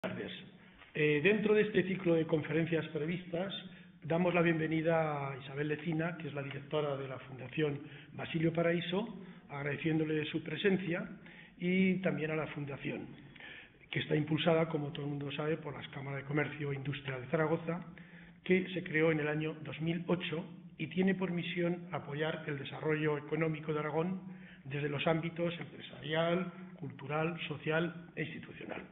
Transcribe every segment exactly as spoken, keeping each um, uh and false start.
Buenas tardes. Eh, dentro de este ciclo de conferencias previstas, damos la bienvenida a Isabel Lecina, que es la directora de la Fundación Basilio Paraíso, agradeciéndole su presencia, y también a la Fundación, que está impulsada, como todo el mundo sabe, por las Cámaras de Comercio e Industria de Zaragoza, que se creó en el año dos mil ocho y tiene por misión apoyar el desarrollo económico de Aragón desde los ámbitos empresarial, cultural, social e institucional.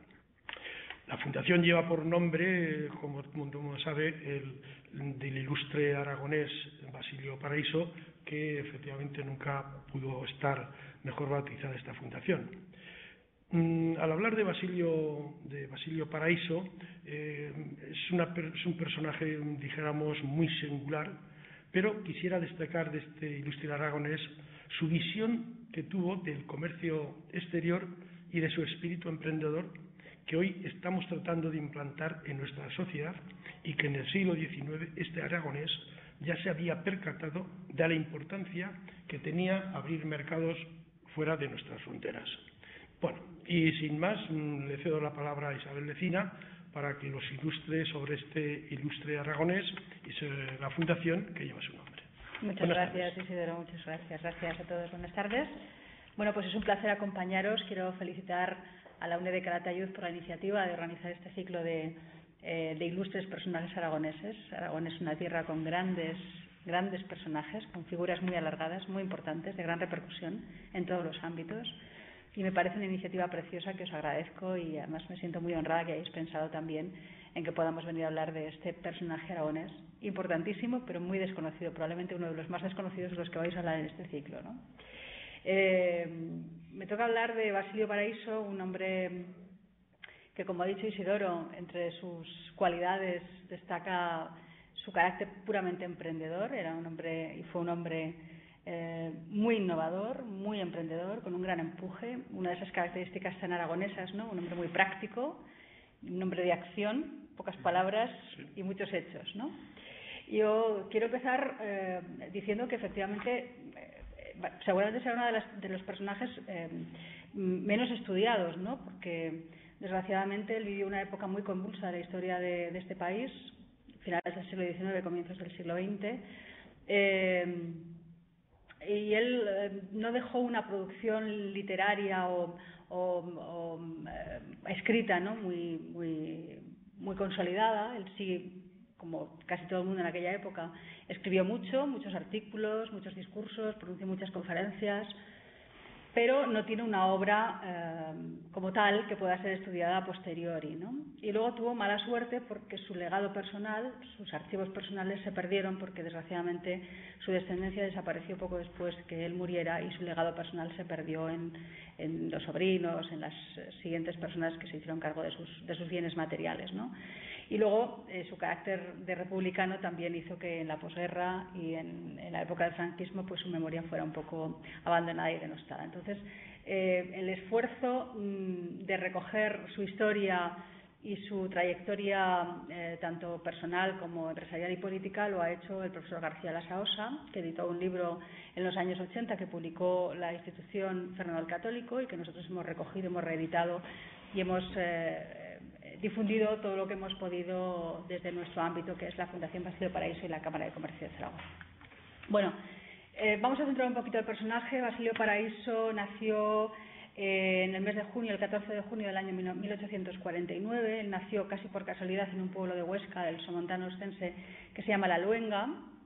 La Fundación lleva por nombre, como todo el mundo sabe, el del ilustre aragonés Basilio Paraíso, que efectivamente nunca pudo estar mejor bautizada esta fundación. Mm, al hablar de Basilio, de Basilio Paraíso, eh, es, una, es un personaje, dijéramos, muy singular, pero quisiera destacar de este ilustre aragonés su visión que tuvo del comercio exterior y de su espíritu emprendedor, que hoy estamos tratando de implantar en nuestra sociedad y que en el siglo diecinueve este aragonés ya se había percatado de la importancia que tenía abrir mercados fuera de nuestras fronteras. Bueno, y sin más, le cedo la palabra a Isabel Lecina para que nos ilustre sobre este ilustre aragonés y sobre la fundación que lleva su nombre. Muchas Buenas gracias, tardes. Isidoro, muchas gracias. Gracias a todos. Buenas tardes. Bueno, pues es un placer acompañaros. Quiero felicitar a la UNED de Calatayud por la iniciativa de organizar este ciclo de, eh, de ilustres personajes aragoneses. Aragón es una tierra con grandes, grandes personajes, con figuras muy alargadas, muy importantes, de gran repercusión en todos los ámbitos. Y me parece una iniciativa preciosa que os agradezco y además me siento muy honrada que hayáis pensado también en que podamos venir a hablar de este personaje aragonés, importantísimo, pero muy desconocido, probablemente uno de los más desconocidos de los que vais a hablar en este ciclo, ¿no? Eh, me toca hablar de Basilio Paraíso, un hombre que, como ha dicho Isidoro, entre sus cualidades destaca su carácter puramente emprendedor. Era un hombre y fue un hombre eh, muy innovador, muy emprendedor, con un gran empuje, una de esas características tan aragonesas, ¿no? Un hombre muy práctico, un hombre de acción, pocas palabras y muchos hechos, ¿no? Yo quiero empezar eh, diciendo que efectivamente seguramente será uno de, las, de los personajes eh, menos estudiados, ¿no? Porque desgraciadamente él vivió una época muy convulsa de la historia de, de este país, finales del siglo diecinueve, comienzos del siglo veinte, eh, y él eh, no dejó una producción literaria o, o, o eh, escrita, ¿no? muy, muy, muy consolidada. Él sí, como casi todo el mundo en aquella época, escribió mucho, muchos artículos, muchos discursos, pronunció muchas conferencias, pero no tiene una obra eh, como tal que pueda ser estudiada a posteriori, ¿no? Y luego tuvo mala suerte porque su legado personal, sus archivos personales se perdieron porque desgraciadamente su descendencia desapareció poco después que él muriera y su legado personal se perdió en, en los sobrinos, en las siguientes personas que se hicieron cargo de sus, de sus bienes materiales, ¿no? Y luego eh, su carácter de republicano también hizo que en la posguerra y en, en la época del franquismo pues su memoria fuera un poco abandonada y denostada. Entonces, eh, el esfuerzo mmm, de recoger su historia y su trayectoria eh, tanto personal como empresarial y política lo ha hecho el profesor García Lasaosa, que editó un libro en los años ochenta que publicó la institución Fernando el Católico y que nosotros hemos recogido, hemos reeditado y hemos eh, difundido todo lo que hemos podido desde nuestro ámbito, que es la Fundación Basilio Paraíso y la Cámara de Comercio de Zaragoza. Bueno, eh, vamos a centrar un poquito el personaje. Basilio Paraíso nació eh, en el mes de junio, el catorce de junio del año mil ochocientos cuarenta y nueve. Él nació casi por casualidad en un pueblo de Huesca, del Somontano Ostense, que se llama La Luenga.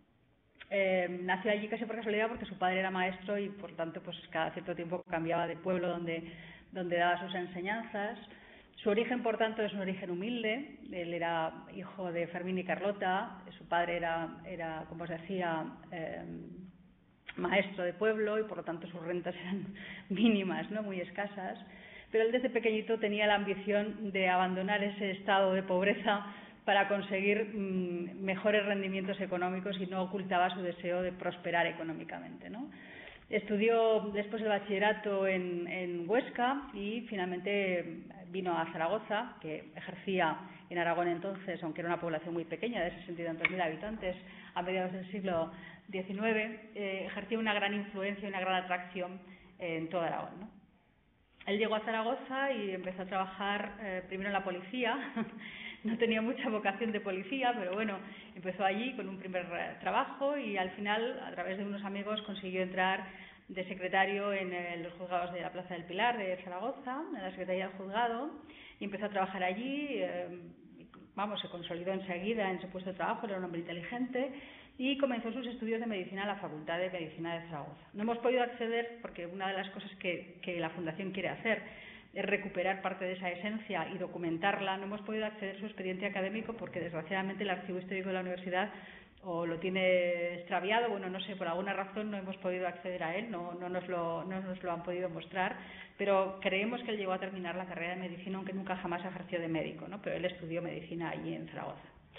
Eh, nació allí casi por casualidad porque su padre era maestro y por tanto pues cada cierto tiempo cambiaba de pueblo donde, donde daba sus enseñanzas. Su origen, por tanto, es un origen humilde. Él era hijo de Fermín y Carlota. Su padre era, era como os decía, eh, maestro de pueblo y, por lo tanto, sus rentas eran mínimas, ¿no? Muy escasas. Pero él desde pequeñito tenía la ambición de abandonar ese estado de pobreza para conseguir mmm, mejores rendimientos económicos y no ocultaba su deseo de prosperar económicamente, ¿no? Estudió después el bachillerato en, en Huesca y finalmente vino a Zaragoza, que ejercía en Aragón entonces, aunque era una población muy pequeña, de sesenta y tantos mil habitantes, a mediados del siglo diecinueve, eh, ejercía una gran influencia y una gran atracción en toda Aragón, ¿no? Él llegó a Zaragoza y empezó a trabajar eh, primero en la policía. No tenía mucha vocación de policía, pero bueno, empezó allí con un primer eh, trabajo y al final, a través de unos amigos, consiguió entrar de secretario en eh, los juzgados de la Plaza del Pilar de Zaragoza, en la Secretaría del Juzgado, y empezó a trabajar allí. Eh, vamos, se consolidó enseguida en su puesto de trabajo, era un hombre inteligente, y comenzó sus estudios de medicina en la Facultad de Medicina de Zaragoza. No hemos podido acceder, porque una de las cosas que, que la Fundación quiere hacer es recuperar parte de esa esencia y documentarla. No hemos podido acceder a su expediente académico porque, desgraciadamente, el Archivo Histórico de la Universidad o lo tiene extraviado, bueno, no sé, por alguna razón no hemos podido acceder a él, no, no, nos lo, no nos lo han podido mostrar, pero creemos que él llegó a terminar la carrera de medicina, aunque nunca jamás ejerció de médico, ¿no? Pero él estudió medicina allí en Zaragoza.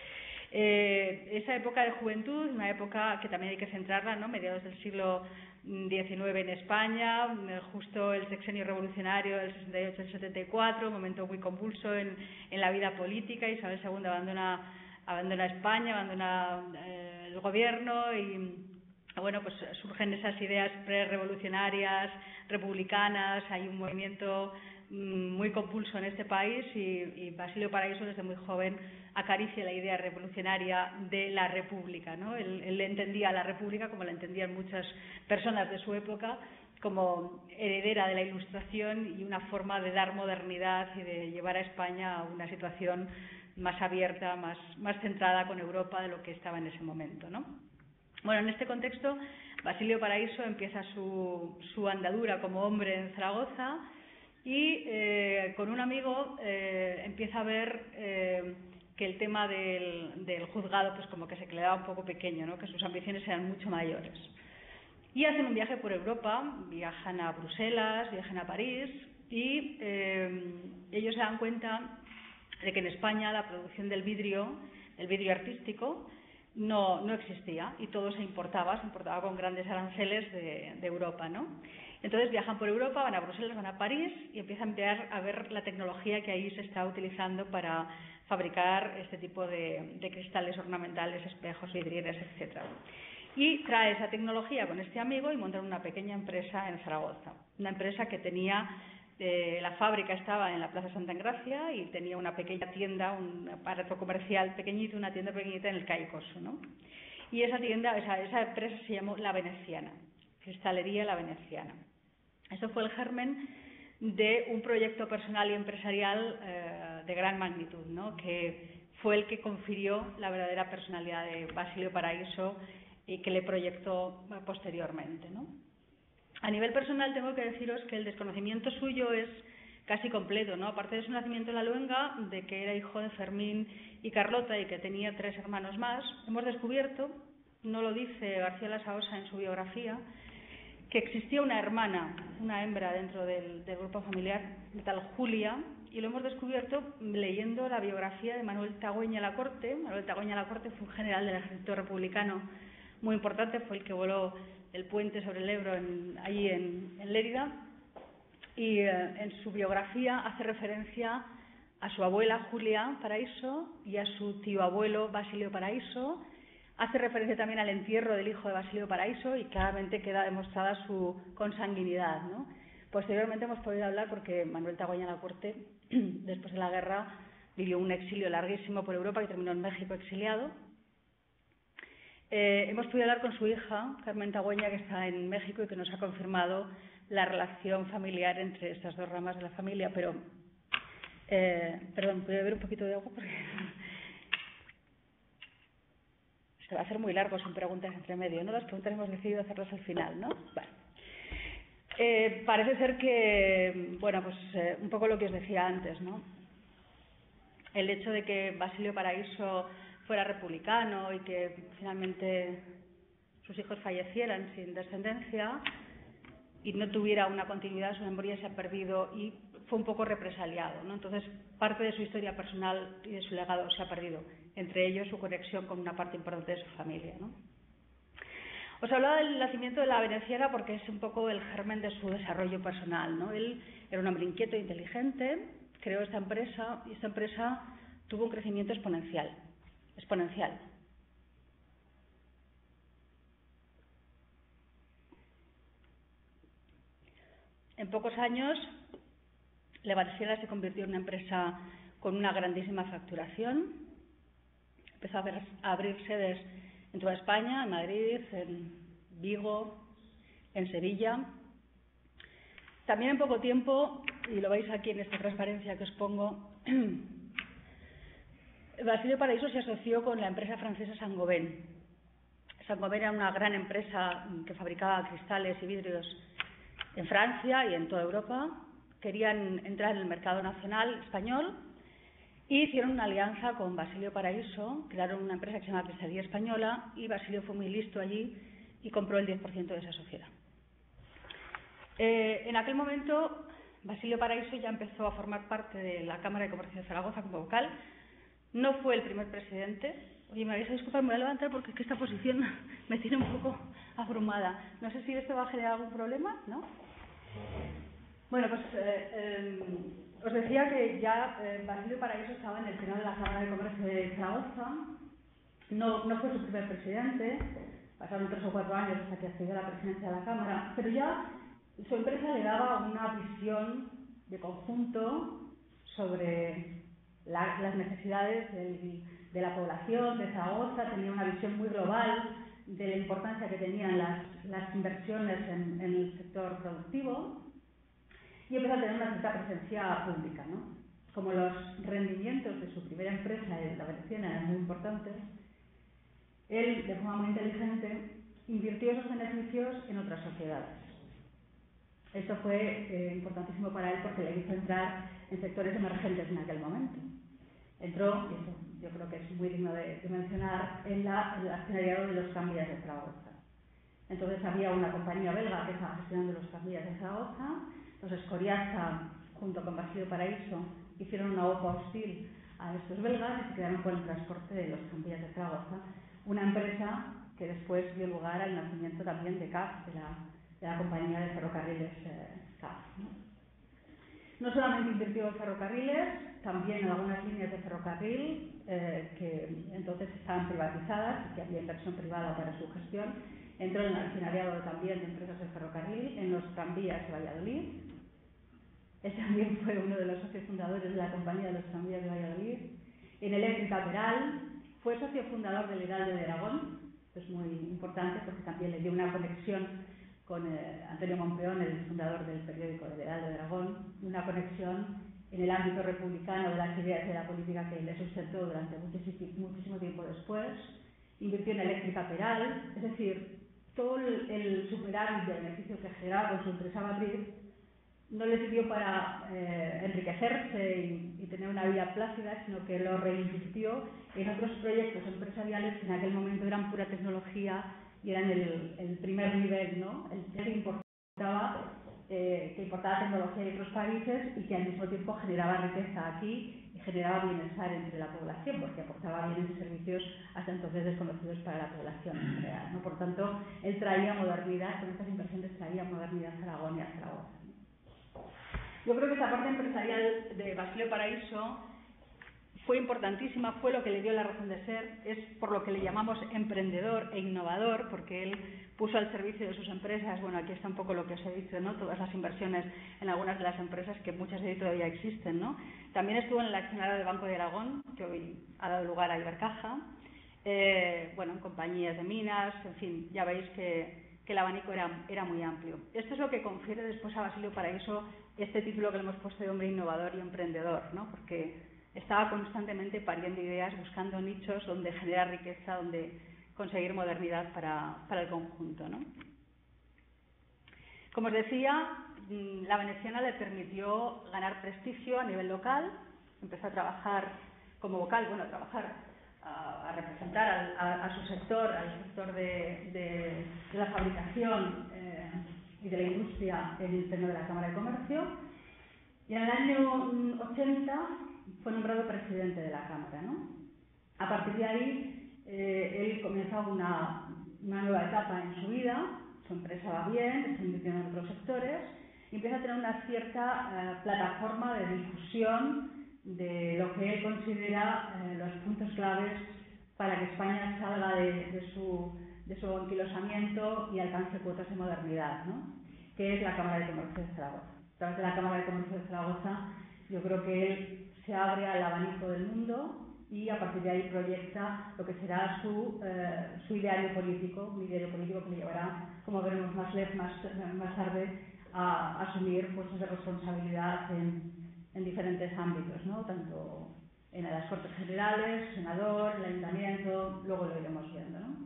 Eh, esa época de juventud, una época que también hay que centrarla, ¿no? Mediados del siglo diecinueve en España, justo el sexenio revolucionario del sesenta y ocho al setenta y cuatro, un momento muy convulso en, en la vida política. Isabel segunda abandona, abandona España, abandona eh, el gobierno y, bueno, pues surgen esas ideas pre-revolucionarias, republicanas, hay un movimiento muy compulso en este país y, y Basilio Paraíso desde muy joven acaricia la idea revolucionaria de la república, ¿no? Él, él entendía la república, como la entendían muchas personas de su época, como heredera de la Ilustración y una forma de dar modernidad y de llevar a España a una situación más abierta, más, más centrada con Europa de lo que estaba en ese momento, ¿no? Bueno, en este contexto, Basilio Paraíso empieza su, su andadura como hombre en Zaragoza y eh, con un amigo eh, empieza a ver eh, que el tema del, del juzgado pues como que se quedaba un poco pequeño, ¿no? Que sus ambiciones eran mucho mayores. Y hacen un viaje por Europa, viajan a Bruselas, viajan a París y eh, ellos se dan cuenta de que en España la producción del vidrio, el vidrio artístico, no, no existía y todo se importaba, se importaba con grandes aranceles de, de Europa, ¿no? Entonces viajan por Europa, van a Bruselas, van a París y empiezan a, emplear, a ver la tecnología que ahí se está utilizando para fabricar este tipo de, de cristales ornamentales, espejos, vidrieras, etcétera. Y trae esa tecnología con este amigo y montan una pequeña empresa en Zaragoza. Una empresa que tenía, eh, la fábrica estaba en la Plaza Santa Engracia y tenía una pequeña tienda, un aparato comercial pequeñito, una tienda pequeñita en el Calle Coso, ¿no? Y esa tienda, esa, esa empresa se llamó La Veneciana, Cristalería La Veneciana. Eso fue el germen de un proyecto personal y empresarial eh, de gran magnitud, ¿no? Que fue el que confirió la verdadera personalidad de Basilio Paraíso y que le proyectó posteriormente, ¿no? A nivel personal tengo que deciros que el desconocimiento suyo es casi completo, ¿no? Aparte de su nacimiento en La Luenga, de que era hijo de Fermín y Carlota y que tenía tres hermanos más, hemos descubierto, no lo dice García Lasaosa en su biografía, que existía una hermana, una hembra dentro del, del grupo familiar, de tal Julia, y lo hemos descubierto leyendo la biografía de Manuel Tagüeña Lacorte. Manuel Tagüeña Lacorte fue un general del ejército republicano muy importante, fue el que voló el puente sobre el Ebro en, allí en, en Lérida, y eh, en su biografía hace referencia a su abuela Julia Paraíso y a su tío abuelo Basilio Paraíso. Hace referencia también al entierro del hijo de Basilio Paraíso y claramente queda demostrada su consanguinidad, ¿no? Posteriormente hemos podido hablar porque Manuel Tagüeña Lacorte, después de la guerra, vivió un exilio larguísimo por Europa y terminó en México exiliado. Eh, hemos podido hablar con su hija, Carmen Tagüeña, que está en México y que nos ha confirmado la relación familiar entre estas dos ramas de la familia, pero... Eh, perdón, ¿puedo beber un poquito de agua? Porque se va a hacer muy largo sin preguntas entre medio, ¿no? Las preguntas hemos decidido hacerlas al final, ¿no? Vale. Eh, parece ser que, bueno, pues eh, un poco lo que os decía antes, ¿no? El hecho de que Basilio Paraíso fuera republicano y que finalmente sus hijos fallecieran sin descendencia y no tuviera una continuidad, su memoria se ha perdido y fue un poco represaliado, ¿no? Entonces, parte de su historia personal y de su legado se ha perdido, entre ellos su conexión con una parte importante de su familia, ¿no? Os hablaba del nacimiento de La Veneciana porque es un poco el germen de su desarrollo personal, ¿no? Él era un hombre inquieto e inteligente, creó esta empresa y esta empresa tuvo un crecimiento exponencial, exponencial. En pocos años Levarsiela se convirtió en una empresa con una grandísima facturación. Empezó a, ver, a abrir sedes en toda España, en Madrid, en Vigo, en Sevilla. También en poco tiempo, y lo veis aquí en esta transparencia que os pongo, Basilio Paraíso se asoció con la empresa francesa Saint-Gobain. Saint-Gobain era una gran empresa que fabricaba cristales y vidrios en Francia y en toda Europa. Querían entrar en el mercado nacional español y hicieron una alianza con Basilio Paraíso, crearon una empresa que se llama Cristalía Española, y Basilio fue muy listo allí y compró el diez por ciento de esa sociedad. Eh, en aquel momento, Basilio Paraíso ya empezó a formar parte de la Cámara de Comercio de Zaragoza como vocal. No fue el primer presidente. Oye, me vais a disculpar, me voy a levantar porque es que esta posición me tiene un poco abrumada. No sé si esto va a generar algún problema, ¿no? Bueno, pues eh, eh, os decía que ya eh, Basilio Paraíso estaba en el pleno de la Cámara de Comercio de Zaragoza. No, no fue su primer presidente, pasaron tres o cuatro años hasta que accedió a la presidencia de la Cámara, pero ya su empresa le daba una visión de conjunto sobre la, las necesidades del, de la población de Zaragoza, tenía una visión muy global de la importancia que tenían las, las inversiones en, en el sector productivo, y empezó a tener una cierta presencia pública, ¿no? Como los rendimientos de su primera empresa, la Veneciana, eran muy importantes, él, de forma muy inteligente, invirtió esos beneficios en otras sociedades. Esto fue eh, importantísimo para él porque le hizo entrar en sectores emergentes en aquel momento. Entró, y eso yo creo que es muy digno de, de mencionar, en la, el accionariado de los tranvías de Zaragoza. Entonces había una compañía belga que estaba gestionando los tranvías de Zaragoza. Entonces Coriaza, junto con Basilio Paraíso, hicieron una O P A hostil a estos belgas y se quedaron con el transporte de los tranvías de Zaragoza, una empresa que después dio lugar al nacimiento también de C A F, de la, de la compañía de ferrocarriles eh, C A F, ¿no? No solamente invirtió en ferrocarriles, también en algunas líneas de ferrocarril eh, que entonces estaban privatizadas y que había inversión privada para su gestión. Entró en el accionariado también de empresas de ferrocarril, en los tranvías de Valladolid. Él también fue uno de los socios fundadores de la compañía de los tranvías de Valladolid. En Eléctrica Peral, fue socio fundador del Heraldo de Aragón. Esto es muy importante porque también le dio una conexión con eh, Antonio Monpeón, el fundador del periódico del Heraldo de Aragón, una conexión en el ámbito republicano de las ideas de la política que le sustentó durante muchísimo, muchísimo tiempo después. Invirtió en Eléctrica Peral, es decir, todo el, el superávit de beneficio que generaba con su empresa matriz no le sirvió para eh, enriquecerse y, y tener una vida plácida, sino que lo reinvirtió en otros proyectos empresariales que en aquel momento eran pura tecnología y eran el, el primer nivel, ¿no? El que importaba, eh, que importaba tecnología de otros países y que al mismo tiempo generaba riqueza aquí y generaba bienestar entre la población, porque aportaba bienes y servicios hasta entonces desconocidos para la población en general, ¿no? Por tanto, él traía modernidad, con estas inversiones traía modernidad a Aragón y a Zaragoza. Yo creo que esta parte empresarial de Basilio Paraíso fue importantísima, fue lo que le dio la razón de ser, es por lo que le llamamos emprendedor e innovador, porque él puso al servicio de sus empresas, bueno, aquí está un poco lo que os he dicho, ¿no? Todas las inversiones en algunas de las empresas que muchas de ellas todavía existen, ¿no? También estuvo en el accionariado del Banco de Aragón, que hoy ha dado lugar a Ibercaja, eh, bueno, en compañías de minas, en fin, ya veis que, que el abanico era, era muy amplio. Esto es lo que confiere después a Basilio Paraíso este título que le hemos puesto de hombre innovador y emprendedor, ¿no? Porque estaba constantemente pariendo ideas, buscando nichos donde generar riqueza, donde conseguir modernidad para, para el conjunto, ¿no? Como os decía, la Veneciana le permitió ganar prestigio a nivel local, empezó a trabajar como vocal, bueno, a trabajar, a, a representar al, a, a su sector, al sector de, de, de la fabricación eh, y de la industria en el seno de la Cámara de Comercio. Y en el año ochenta fue nombrado presidente de la Cámara, ¿no? A partir de ahí, eh, él comienza una, una nueva etapa en su vida, su empresa va bien, está invirtiendo en otros sectores, y empieza a tener una cierta eh, plataforma de difusión de lo que él considera eh, los puntos claves para que España salga de, de, su, de su anquilosamiento y alcance cuotas de modernidad, ¿no? Que es la Cámara de Comercio de Zaragoza. a través de la Cámara de Comercio de Zaragoza, yo creo que él se abre al abanico del mundo y a partir de ahí proyecta lo que será su, eh, su ideario político, un ideario político que le llevará, como veremos más, más, más tarde, a, a asumir puestos de responsabilidad en, en diferentes ámbitos, ¿no? Tanto en las Cortes Generales, senador, el Ayuntamiento, luego lo iremos viendo, ¿no?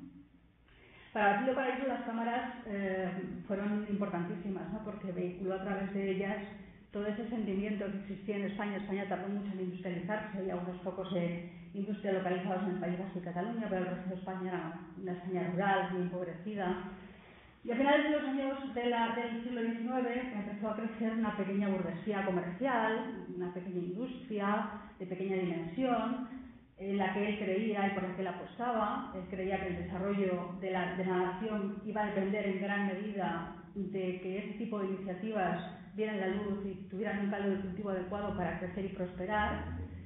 Para Basilio Paraíso las cámaras eh, fueron importantísimas, ¿no? Porque vehiculó a través de ellas todo ese sentimiento que existía en España. España tardó mucho en industrializarse, había unos focos de industria localizados en el País Vasco y Cataluña, pero el resto de España era una España rural, muy empobrecida. Y a finales de los años de la, del siglo diecinueve empezó a crecer una pequeña burguesía comercial, una pequeña industria de pequeña dimensión, en la que él creía y por la que él apostaba. Él creía que el desarrollo de la, de la nación iba a depender en gran medida de que ese tipo de iniciativas vieran la luz y tuvieran un caldo de cultivo adecuado para crecer y prosperar.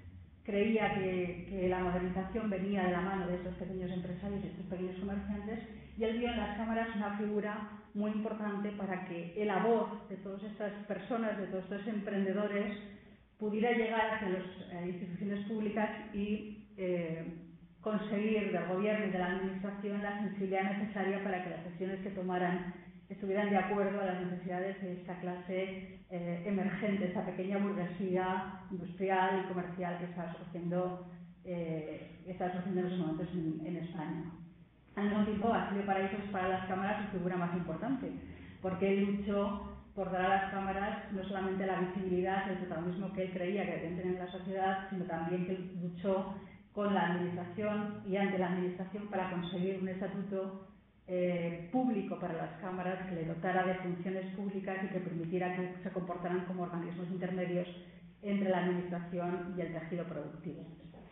Creía que, que la modernización venía de la mano de estos pequeños empresarios y estos pequeños comerciantes, y él vio en las cámaras una figura muy importante para que la voz de todas estas personas, de todos estos emprendedores, pudiera llegar hacia las eh, instituciones públicas y eh, conseguir del gobierno y de la administración la sensibilidad necesaria para que las acciones que tomaran estuvieran de acuerdo a las necesidades de esta clase eh, emergente, esta pequeña burguesía industrial y comercial que está surgiendo, eh, está surgiendo en esos momentos en, en España. Al mismo tiempo, Basilio Paraíso es para las cámaras su figura más importante, porque él luchó por dar a las cámaras no solamente la visibilidad y el protagonismo que él creía que debían tener en la sociedad, sino también que luchó con la administración y ante la administración para conseguir un estatuto eh, público para las cámaras que le dotara de funciones públicas y que permitiera que se comportaran como organismos intermedios entre la administración y el tejido productivo.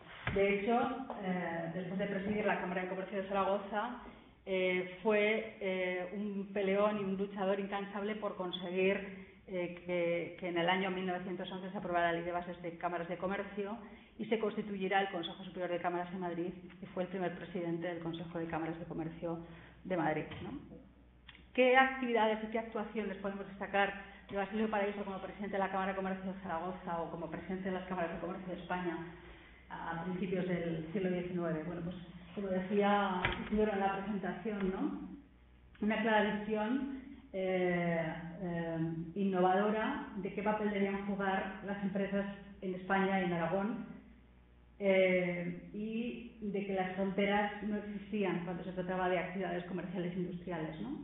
De hecho, eh, después de presidir la Cámara de Comercio de Zaragoza, eh, fue eh, un peleón y un luchador incansable por conseguir eh, que, que en el año mil novecientos once se aprobara la Ley de Bases de Cámaras de Comercio y se constituyera el Consejo Superior de Cámaras en Madrid, y fue el primer presidente del Consejo de Cámaras de Comercio de Madrid, ¿no? ¿Qué actividades y qué actuaciones podemos destacar de Basilio Paraíso como presidente de la Cámara de Comercio de Zaragoza o como presidente de las Cámaras de Comercio de España a principios del siglo diecinueve? Bueno, pues como decía Isidoro en la presentación, ¿no? Una clara visión eh, eh, innovadora de qué papel debían jugar las empresas en España y en Aragón, eh, y de que las fronteras no existían cuando se trataba de actividades comerciales e industriales, ¿no?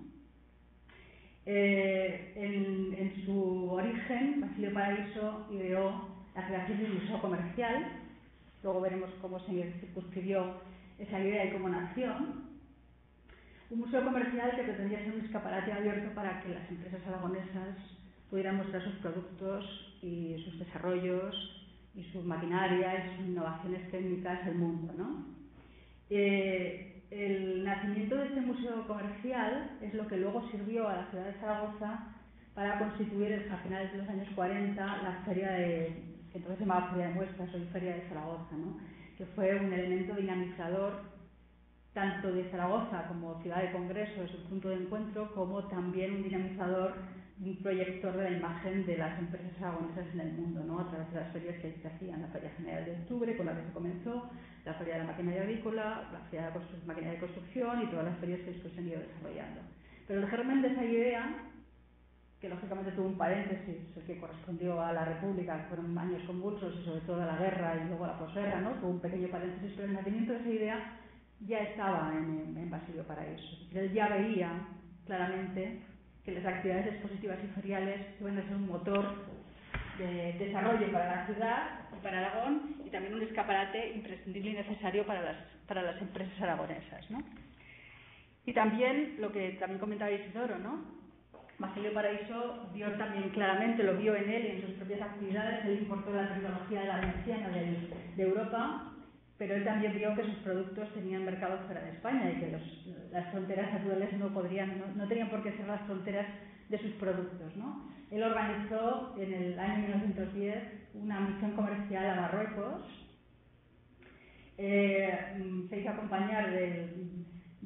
Eh, en, en su origen, Basilio Paraíso ideó la creación de un museo comercial. Luego veremos cómo se circunscribió esa idea y cómo nació. Un museo comercial que pretendía ser un escaparate abierto para que las empresas aragonesas pudieran mostrar sus productos y sus desarrollos y sus maquinarias y sus innovaciones técnicas al mundo, ¿no? Eh, el nacimiento de este museo comercial es lo que luego sirvió a la ciudad de Zaragoza para constituir a finales de los años cuarenta la feria de, que entonces se llamaba Feria de Muestras, hoy Feria de Zaragoza, ¿no? Que fue un elemento dinamizador tanto de Zaragoza como ciudad de congresos, un punto de encuentro, como también un dinamizador, un proyector de la imagen de las empresas aragonesas en el mundo, ¿no? A través de las ferias que se hacían, la Feria General de Octubre, con la que se comenzó, la Feria de la Maquinaria Agrícola, la Feria de la Maquinaria de Construcción y todas las ferias que después se han ido desarrollando. Pero el germen de esa idea, que lógicamente tuvo un paréntesis, el que correspondió a la República, que fueron años convulsos y sobre todo a la guerra y luego a la posguerra, ¿no? Tuvo un pequeño paréntesis, pero el nacimiento de esa idea ya estaba en, en Basilio Paraíso. Él ya veía claramente que las actividades expositivas y feriales iban a ser un motor de desarrollo para la ciudad y para Aragón, y también un escaparate imprescindible y necesario para las, para las empresas aragonesas, ¿no? Y también lo que también comentaba Isidoro, ¿no? Basilio Paraíso vio también claramente, lo vio en él y en sus propias actividades. Él importó la tecnología de la veneciana de, de Europa, pero él también vio que sus productos tenían mercados fuera de España y que los, las fronteras naturales no, podrían, no, no tenían por qué ser las fronteras de sus productos, ¿no? Él organizó en el año mil novecientos diez una misión comercial a Marruecos. Eh, se hizo acompañar del,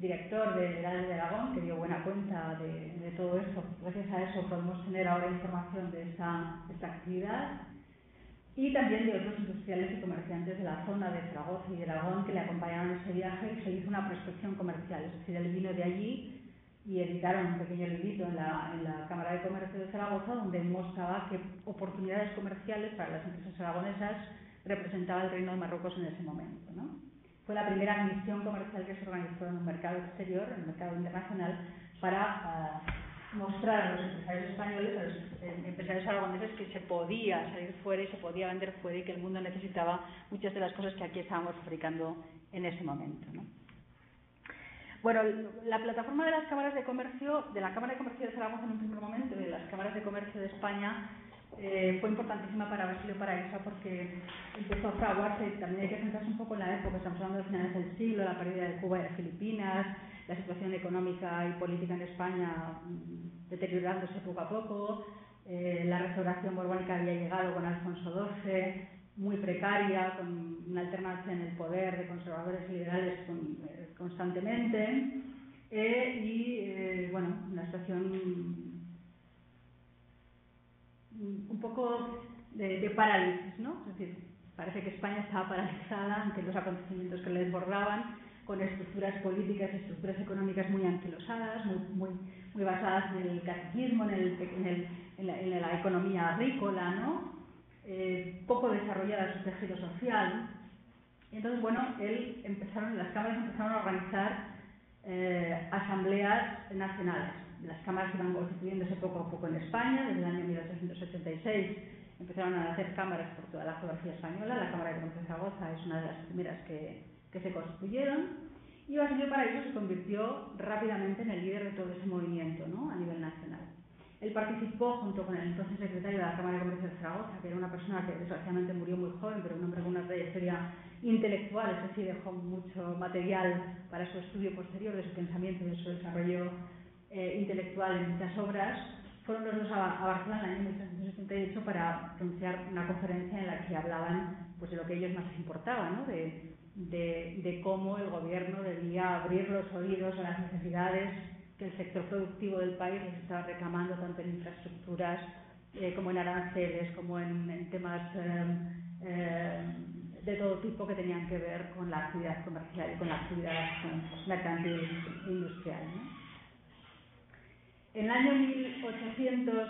director de Herales de Aragón, que dio buena cuenta de, de todo esto. Gracias a eso podemos tener ahora información de esta, esta actividad. Y también de otros industriales y comerciantes de la zona de Zaragoza y de Aragón que le acompañaron en ese viaje y se hizo una prospección comercial. Es decir, él vino de allí y editaron un pequeño librito en la, en la Cámara de Comercio de Zaragoza donde mostraba qué oportunidades comerciales para las empresas aragonesas representaba el Reino de Marruecos en ese momento, ¿no? Fue la primera misión comercial que se organizó en un mercado exterior, en el mercado internacional, para uh, mostrar a los empresarios españoles, a los eh, empresarios aragoneses, que se podía salir fuera y se podía vender fuera y que el mundo necesitaba muchas de las cosas que aquí estábamos fabricando en ese momento, ¿no? Bueno, la plataforma de las cámaras de comercio, de la Cámara de Comercio de Zaragoza en un primer momento, de las cámaras de comercio de España, eh, fue importantísima para Basilio Paraíso porque empezó a fraguarse, y también hay que centrarse un poco en la época, estamos hablando de finales del siglo, la pérdida de Cuba y de Filipinas, la situación económica y política en España mmm, deteriorándose poco a poco, eh, la restauración borbónica había llegado con Alfonso doce, muy precaria, con una alternancia en el poder de conservadores y liberales con, eh, constantemente, eh, y eh, bueno, una situación un poco de, de parálisis, ¿no? Es decir, parece que España estaba paralizada ante los acontecimientos que le desbordaban, con estructuras políticas y estructuras económicas muy anquilosadas, muy, muy, muy basadas en el caciquismo, en, el, en, el, en, la, en la economía agrícola, ¿no? Eh, poco desarrollada su tejido social. Y entonces, bueno, él empezaron, las cámaras empezaron a organizar eh, asambleas nacionales. Las cámaras iban constituyéndose poco a poco en España. Desde el año mil ochocientos ochenta y seis empezaron a hacer cámaras por toda la geografía española. La Cámara de Comercio de Zaragoza es una de las primeras que, que se constituyeron. Y Basilio Paraíso se convirtió rápidamente en el líder de todo ese movimiento, ¿no? A nivel nacional. Él participó junto con el entonces secretario de la Cámara de Comercio de Zaragoza, que era una persona que desgraciadamente murió muy joven, pero un hombre con una trayectoria intelectual, es decir, dejó mucho material para su estudio posterior de su pensamiento y de su desarrollo eh, intelectual en muchas obras. Fueron los dos a, a Barcelona en el año mil ochocientos setenta y ocho para pronunciar una conferencia en la que hablaban pues, de lo que a ellos más les importaba, ¿no? de, de, de cómo el gobierno debía abrir los oídos a las necesidades que el sector productivo del país les estaba reclamando tanto en infraestructuras eh, como en aranceles, como en, en temas eh, eh, de todo tipo que tenían que ver con la actividad comercial y con la actividad mercantil e industrial, ¿no? En el año mil ochocientos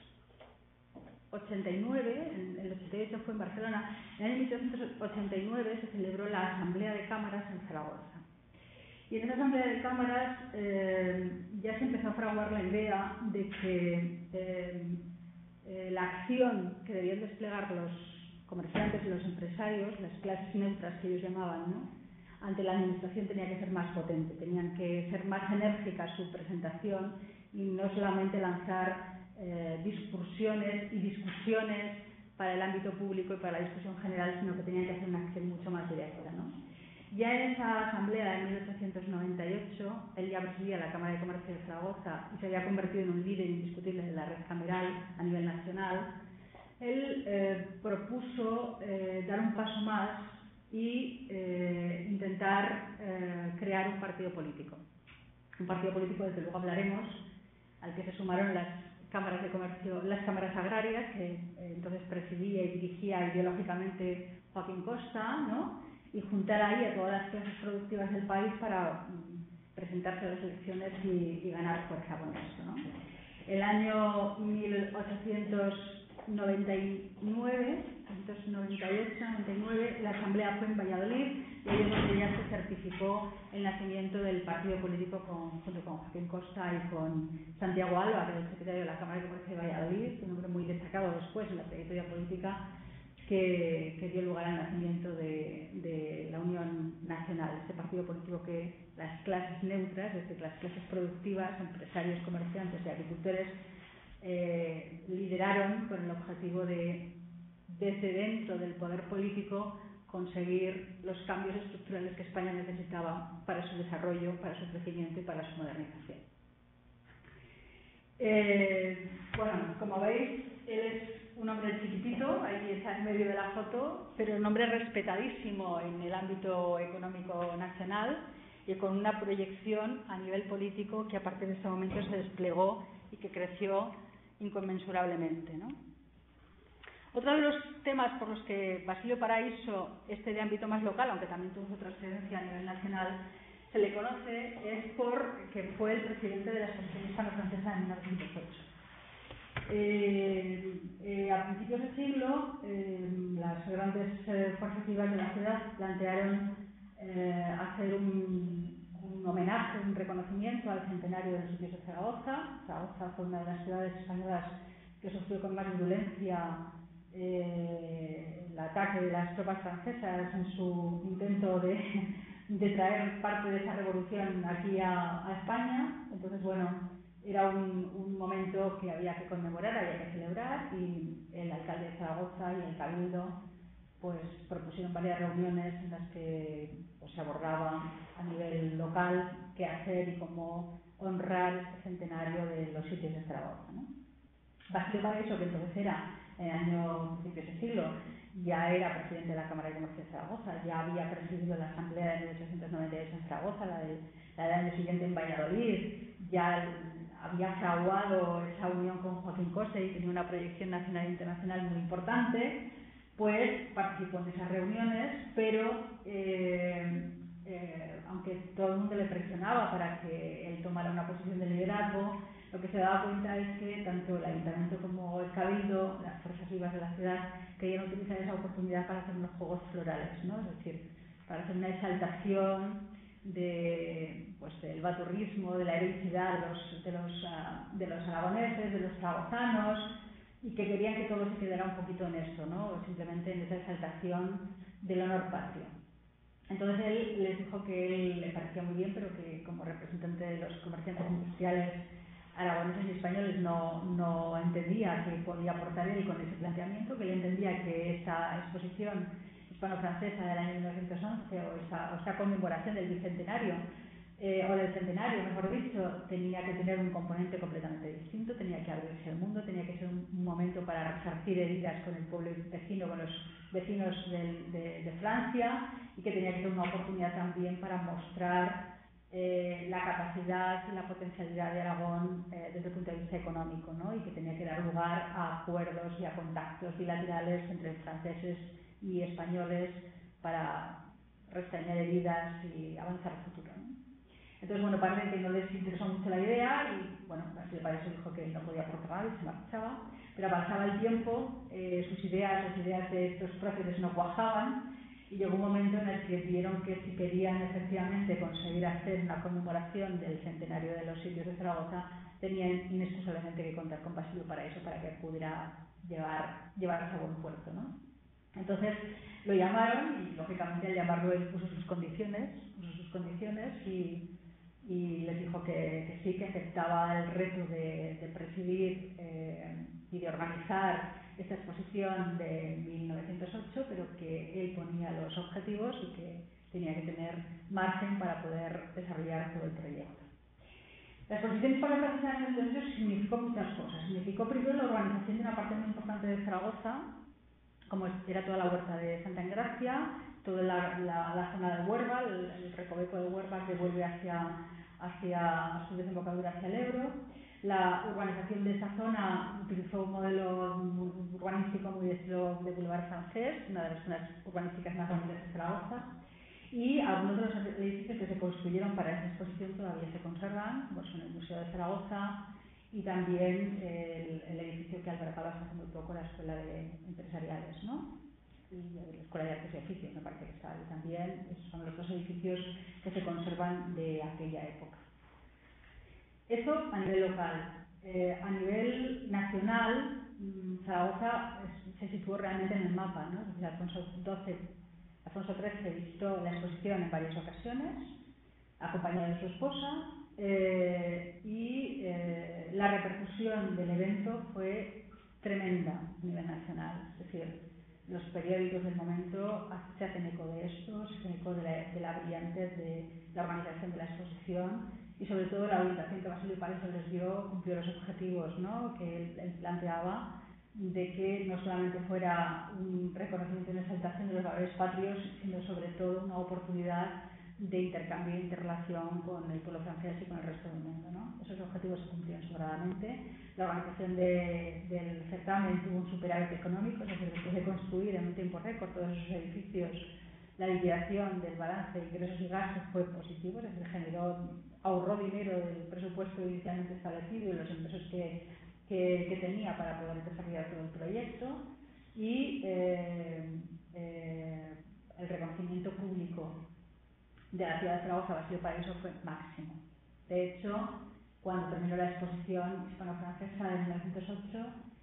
ochenta y nueve, en el ochenta y ocho fue en Barcelona, en el año mil ochocientos ochenta y nueve se celebró la Asamblea de Cámaras en Zaragoza. Y en esa asamblea de cámaras eh, ya se empezó a fraguar la idea de que eh, eh, la acción que debían desplegar los comerciantes y los empresarios, las clases neutras que ellos llamaban, ¿no? Ante la administración tenía que ser más potente, tenían que ser más enérgica su presentación y no solamente lanzar eh, discursiones y discusiones para el ámbito público y para la discusión general, sino que tenían que hacer una acción mucho más directa, ¿no? Ya en esa asamblea de mil ochocientos noventa y ocho, él ya presidía la Cámara de Comercio de Zaragoza y se había convertido en un líder indiscutible de la red cameral a nivel nacional. Él eh, propuso eh, dar un paso más y eh, intentar eh, crear un partido político. Un partido político del que luego hablaremos, al que se sumaron las cámaras de comercio, las cámaras agrarias, que eh, entonces presidía y dirigía ideológicamente Joaquín Costa, ¿no? Y juntar ahí a todas las clases productivas del país para mm, presentarse a las elecciones y, y ganar fuerza con esto, ¿no? El año mil ochocientos noventa y nueve, mil ochocientos noventa y ocho noventa y nueve, la asamblea fue en Valladolid y ahí es donde ya se certificó el nacimiento del partido político con, junto con Joaquín Costa y con Santiago Alba, que era el secretario de la Cámara de Comercio de Valladolid, un hombre muy destacado después en la trayectoria política, Que, que dio lugar al nacimiento de, de la Unión Nacional, este partido político que las clases neutras, es decir, las clases productivas, empresarios, comerciantes y agricultores, eh, lideraron con el objetivo de, desde dentro del poder político, conseguir los cambios estructurales que España necesitaba para su desarrollo, para su crecimiento y para su modernización. Eh, bueno, como veis, él es un hombre chiquitito, ahí está en medio de la foto, pero un hombre respetadísimo en el ámbito económico nacional. y con una proyección a nivel político que a partir de este momento se desplegó y que creció inconmensurablemente, ¿no? Otro de los temas por los que Basilio Paraíso, este de ámbito más local, aunque también tuvo su trascendencia a nivel nacional, se le conoce es porque fue el presidente de la Exposición Hispano-Francesa en mil novecientos ocho. Eh, eh, a principios del siglo, eh, las grandes eh, fuerzas vivas de la ciudad plantearon eh, hacer un, un homenaje, un reconocimiento al centenario de los sitios de Zaragoza. Zaragoza fue una de las ciudades españolas que sufrió con más virulencia eh, el ataque de las tropas francesas en su intento de, de traer parte de esa revolución aquí a, a España. Entonces, bueno, era un, un momento que había que conmemorar, había que celebrar, y el alcalde de Zaragoza y el cabildo pues propusieron varias reuniones en las que pues, se abordaba a nivel local qué hacer y cómo honrar este centenario de los sitios de Zaragoza, ¿no? Basilio Paraíso, que entonces era en el año principios del siglo, ya era presidente de la Cámara de Comercio de Zaragoza, ya había presidido la Asamblea de mil ochocientos noventa y ocho en Zaragoza, la, de, la del año siguiente en Valladolid, ya había fraguado esa unión con Joaquín Cosse y tenía una proyección nacional e internacional muy importante, pues participó en esas reuniones, pero eh, eh, aunque todo el mundo le presionaba para que él tomara una posición de liderazgo, lo que se daba cuenta es que tanto el Ayuntamiento como el Cabildo, las fuerzas vivas de la ciudad, querían utilizar esa oportunidad para hacer unos juegos florales, ¿no? Es decir, para hacer una exaltación de, pues, del baturrismo, de la heroicidad de los, de los, uh, de los aragoneses, de los zaragozanos, y que querían que todo se quedara un poquito en esto, ¿no? Simplemente en esa exaltación del honor patrio. Entonces él les dijo que él le parecía muy bien, pero que como representante de los comerciantes industriales aragoneses y españoles no, no entendía que podía aportar él con ese planteamiento, que él entendía que esa exposición hispano-francesa del año mil novecientos once o esa, o esa conmemoración del bicentenario eh, o del centenario, mejor dicho, tenía que tener un componente completamente distinto, tenía que abrirse al mundo, tenía que ser un, un momento para resarcir heridas con el pueblo vecino, con los vecinos de, de, de Francia, y que tenía que ser una oportunidad también para mostrar Eh, la capacidad y la potencialidad de Aragón eh, desde el punto de vista económico, ¿no? Y que tenía que dar lugar a acuerdos y a contactos bilaterales entre franceses y españoles para restañar heridas y avanzar al futuro, ¿no? Entonces, bueno, parece que no les interesó mucho la idea y, bueno, Basilio Paraíso dijo que no podía aportar nada y se marchaba, pero avanzaba el tiempo, eh, sus ideas, las ideas de estos próceres no cuajaban. Y llegó un momento en el que vieron que si querían efectivamente conseguir hacer una conmemoración del centenario de los sitios de Zaragoza, tenían inexcusablemente que contar con Basilio Paraíso para que pudiera llevar, llevarse a buen puerto, ¿no? Entonces lo llamaron y, lógicamente, al llamarlo él puso sus condiciones, puso sus condiciones y, y les dijo que, que sí, que aceptaba el reto de, de presidir eh, y de organizar esta exposición de mil novecientos ocho, pero que él ponía los objetivos y que tenía que tener margen para poder desarrollar todo el proyecto. La exposición hispano-francesa en mil novecientos ocho significó muchas cosas. Significó primero la urbanización de una parte muy importante de Zaragoza, como era toda la huerta de Santa Engracia, toda la, la, la zona de Huerva, el, el recoveco de Huerva que vuelve hacia, hacia su desembocadura hacia el Ebro. La urbanización de esa zona utilizó un modelo urbanístico muy de estilo de Boulevard francés, una de las zonas urbanísticas más grandes de Zaragoza, y algunos de los edificios que se construyeron para esa exposición todavía se conservan, como son el Museo de Zaragoza y también el, el edificio que albergaba hace muy poco la Escuela de Empresariales, ¿no? Y la Escuela de Artes y Oficios, me parece que está ahí también. Esos son los dos edificios que se conservan de aquella época. Eso a nivel local. Eh, a nivel nacional, Zaragoza se situó realmente en el mapa, ¿no? Es decir, Alfonso doce, Alfonso trece visitó la exposición en varias ocasiones, acompañado de su esposa, eh, y eh, la repercusión del evento fue tremenda a nivel nacional. Es decir, los periódicos del momento se hacen eco de esto, se hacen eco de la, de la brillantez de la organización de la exposición y sobre todo la orientación que Basilio Paraíso les dio cumplió los objetivos, ¿no?, que él, él planteaba, de que no solamente fuera un reconocimiento y una exaltación de los valores patrios, sino sobre todo una oportunidad de intercambio e interrelación con el pueblo francés y con el resto del mundo, ¿no? Esos objetivos se cumplieron sobradamente. La organización de, del certamen tuvo un superávit económico, es decir, después de construir en un tiempo récord todos esos edificios, la liquidación del balance de ingresos y gastos fue positivo, es decir, generó, ahorró dinero del presupuesto inicialmente establecido y los ingresos que, que, que tenía para poder desarrollar todo el proyecto. Y eh, eh, el reconocimiento público de la ciudad de Zaragoza, Basilio Paraíso, fue máximo. De hecho, cuando terminó la exposición hispano-francesa en mil novecientos ocho,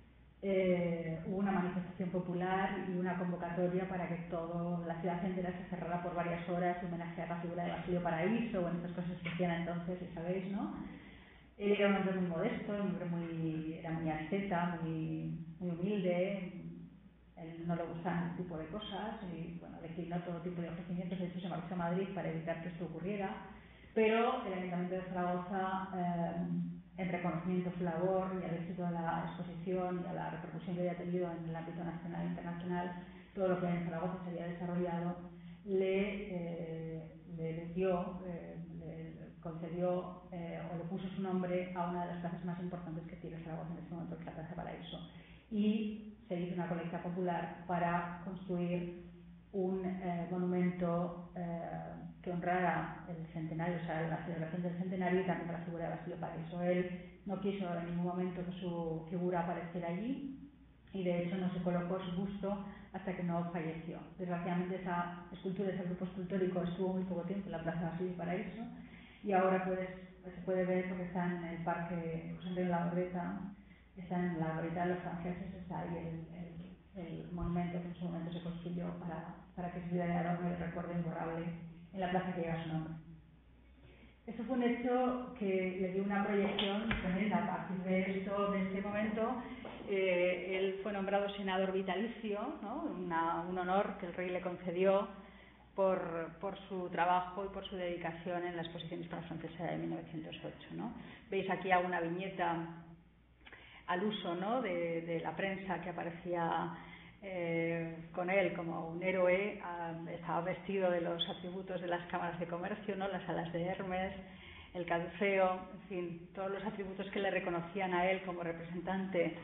eh, hubo una manifestación popular y una convocatoria para que toda la ciudad entera se cerrara por varias horas y homenajear la figura de Basilio Paraíso, bueno, estas cosas que hacían entonces, ya sabéis, ¿no? Él era un hombre muy modesto, un hombre muy, era muy asceta, muy, muy humilde. Él no le gustaban este tipo de cosas y bueno, declinó todo tipo de ofrecimientos. De hecho, se marchó a Madrid para evitar que esto ocurriera. Pero el Ayuntamiento de Zaragoza, eh, en reconocimiento a su labor y al éxito de la exposición y a la repercusión que había tenido en el ámbito nacional e internacional, todo lo que en Zaragoza se había desarrollado, le, eh, le dio, eh, le concedió eh, o le puso su nombre a una de las plazas más importantes que tiene Zaragoza en este momento, que es la Plaza Paraíso. Y se hizo una colecta popular para construir un eh, monumento eh, que honrara el centenario, o sea, la celebración del centenario y también la figura de Basilio Paraíso. Él no quiso en ningún momento que su figura apareciera allí y de hecho no se colocó su busto hasta que no falleció. Desgraciadamente esa escultura, ese grupo escultórico estuvo muy poco tiempo en la Plaza Basilio Paraíso y ahora puedes, pues, se puede ver porque está en el Parque José Andrés Labordeta. Está en la glorieta de los franceses, está ahí el, el, el monumento que en su momento se construyó para, para que sirviera de adorno y de recuerdo imborrable en la plaza que lleva su nombre. Esto fue un hecho que le dio una proyección tremenda. A partir de esto, de este momento, eh, él fue nombrado senador vitalicio, ¿no? Una, un honor que el rey le concedió por, por su trabajo y por su dedicación en la exposición hispano-francesa de mil novecientos ocho, ¿no? Veis aquí alguna viñeta al uso, ¿no?, de, de la prensa que aparecía eh, con él como un héroe. Uh, estaba vestido de los atributos de las cámaras de comercio, ¿no?, las alas de Hermes, el caduceo, en fin, todos los atributos que le reconocían a él como representante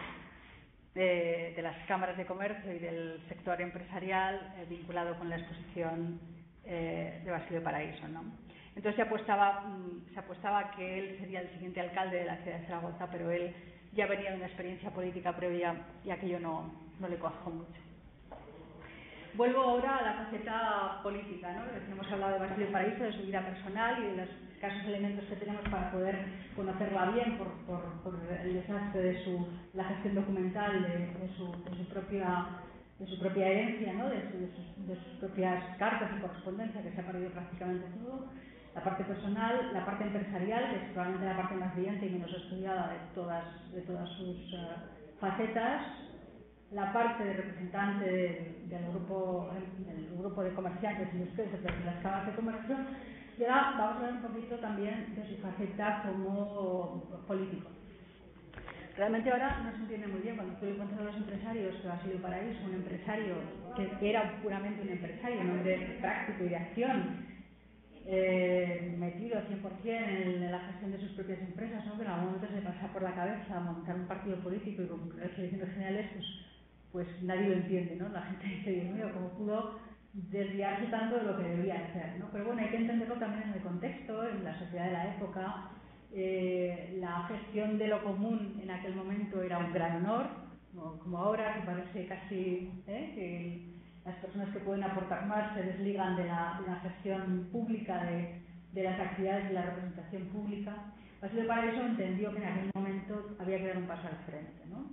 de, de las cámaras de comercio y del sector empresarial eh, vinculado con la exposición eh, de Basilio Paraíso, ¿no? Entonces se apostaba, se apostaba que él sería el siguiente alcalde de la ciudad de Zaragoza, pero él ya venía de una experiencia política previa y aquello no, no le cuajó mucho. Vuelvo ahora a la faceta política, ¿no? Hemos hablado de Basilio Paraíso, de su vida personal y de los escasos elementos que tenemos para poder conocerla bien por, por, por el desastre de su, la gestión documental de, de, su, de, su, propia, de su propia herencia, ¿no?, de, su, de, sus, de sus propias cartas y correspondencia, que se ha perdido prácticamente todo. La parte personal, la parte empresarial, que es probablemente la parte más brillante y menos estudiada de todas, de todas sus uh, facetas, la parte de representante del, del, grupo, del grupo de comerciantes industriales, de las cámaras de comercio, y ahora vamos a hablar un poquito también de su faceta como político. Realmente ahora no se entiende muy bien cuando tú le cuentas a los empresarios que Basilio Paraíso, un empresario que era puramente un empresario, un hombre práctico y de acción, Eh, metido al cien por cien en la gestión de sus propias empresas, ¿no?, que en algún momento se le pasa por la cabeza montar un partido político y concurrir a las elecciones generales, pues, pues nadie lo entiende, ¿no? La gente dice, Dios mío, ¿cómo pudo desviarse tanto de lo que debía hacer, ¿no? Pero bueno, hay que entenderlo también en el contexto, en la sociedad de la época. Eh, la gestión de lo común en aquel momento era un gran honor, ¿no?, como ahora, que parece casi ¿eh? que las personas que pueden aportar más se desligan de la, de la gestión pública, de, de las actividades de la representación pública. Basilio Paraíso entendió que en aquel momento había que dar un paso al frente, ¿no?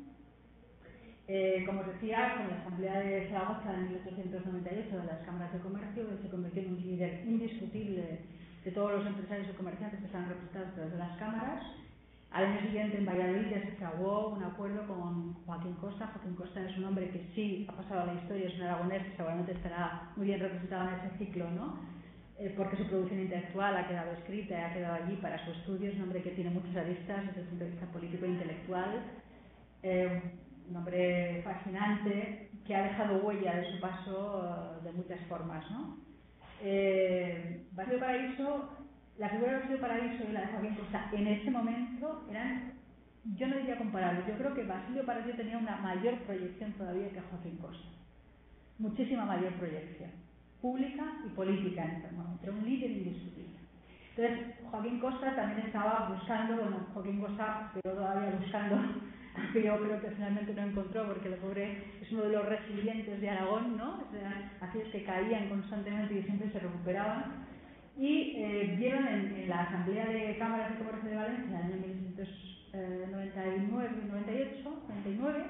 Eh, como os decía, con la Asamblea de Zaragoza en mil ochocientos noventa y ocho de las cámaras de comercio, él se convirtió en un líder indiscutible de todos los empresarios y comerciantes que están representados por las cámaras. Al año siguiente, en Valladolid, ya se fraguó un acuerdo con Joaquín Costa. Joaquín Costa es un hombre que sí ha pasado a la historia, es un aragonés que seguramente estará muy bien representado en ese ciclo, ¿no? Eh, porque su producción intelectual ha quedado escrita y ha quedado allí para su estudio. Es un hombre que tiene muchas aristas desde el punto de vista político e intelectual. Eh, un hombre fascinante que ha dejado huella de su paso uh, de muchas formas, ¿no? Eh, Basilio Paraíso, la figura de Basilio Paraíso y la de Joaquín Costa en ese momento eran, yo no diría comparables, yo creo que Basilio Paraíso tenía una mayor proyección todavía que Joaquín Costa, muchísima mayor proyección, pública y política en este momento, era un líder indiscutible. Entonces, Joaquín Costa también estaba buscando, bueno, Joaquín Costa quedó todavía buscando, que yo creo que finalmente no encontró, porque el pobre es uno de los resilientes de Aragón, ¿no? O sea, aquellos que caían constantemente y siempre se recuperaban. Y eh, vieron en, en la Asamblea de Cámaras de Comercio de Valencia en el año mil novecientos noventa y nueve, noventa y ocho, noventa y nueve,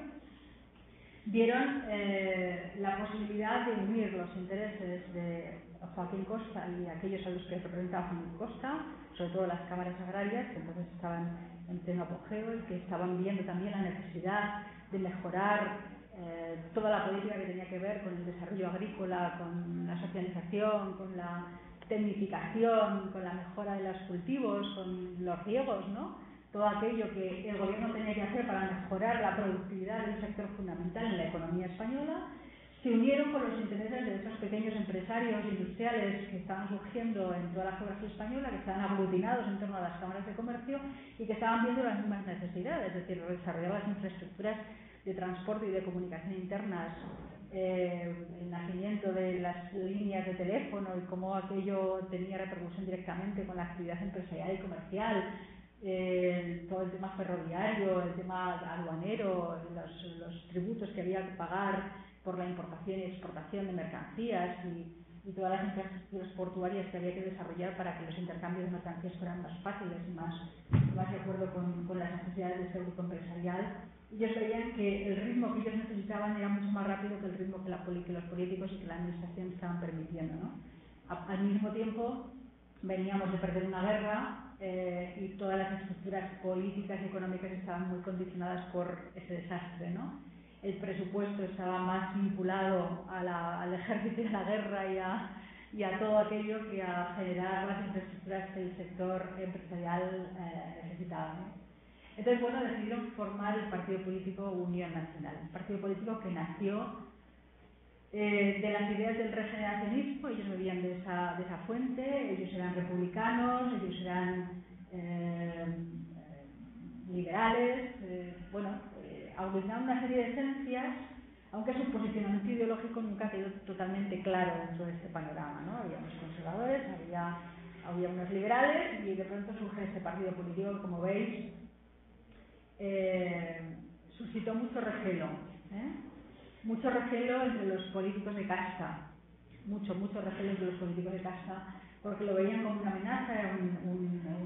vieron eh, la posibilidad de unir los intereses de Joaquín Costa y aquellos a los que representaba Joaquín Costa, sobre todo las cámaras agrarias, que entonces estaban en pleno apogeo y que estaban viendo también la necesidad de mejorar eh, toda la política que tenía que ver con el desarrollo agrícola, con la socialización, con la tecnificación, con la mejora de los cultivos, con los riegos, ¿no? Todo aquello que el gobierno tenía que hacer para mejorar la productividad de un sector fundamental en la economía española, se unieron con los intereses de esos pequeños empresarios industriales que estaban surgiendo en toda la geografía española, que estaban aglutinados en torno a las cámaras de comercio y que estaban viendo las mismas necesidades, es decir, desarrollar las infraestructuras de transporte y de comunicación internas, eh, el nacimiento de las líneas de teléfono y cómo aquello tenía repercusión directamente con la actividad empresarial y comercial, eh, todo el tema ferroviario, el tema aduanero, los, los tributos que había que pagar por la importación y exportación de mercancías y, y todas las infraestructuras portuarias que había que desarrollar para que los intercambios de mercancías fueran más fáciles y más, más de acuerdo con, con las necesidades del sector empresarial. Ellos veían que el ritmo que ellos necesitaban era mucho más rápido que el ritmo que, la, que los políticos y que la administración estaban permitiendo, ¿no? A, al mismo tiempo, veníamos de perder una guerra eh, y todas las estructuras políticas y económicas estaban muy condicionadas por ese desastre, ¿no? El presupuesto estaba más vinculado a la, al ejército y a la guerra y a, y a todo aquello que a generar las infraestructuras que el sector empresarial eh, necesitaba, ¿no? Entonces, bueno, decidieron formar el partido político Unión Nacional, un partido político que nació eh, de las ideas del regeneracionismo. Ellos bebían de esa, de esa fuente, ellos eran republicanos, ellos eran eh, liberales, eh, bueno, eh, aglutinaban una serie de esencias, aunque su posicionamiento ideológico nunca quedó totalmente claro dentro de este panorama, ¿no? Había unos conservadores, había, había unos liberales y de pronto surge este partido político que, como veis, Eh, suscitó mucho recelo, ¿eh? mucho recelo entre los políticos de casta, mucho, mucho recelo entre los políticos de casta, porque lo veían como una amenaza, un, un,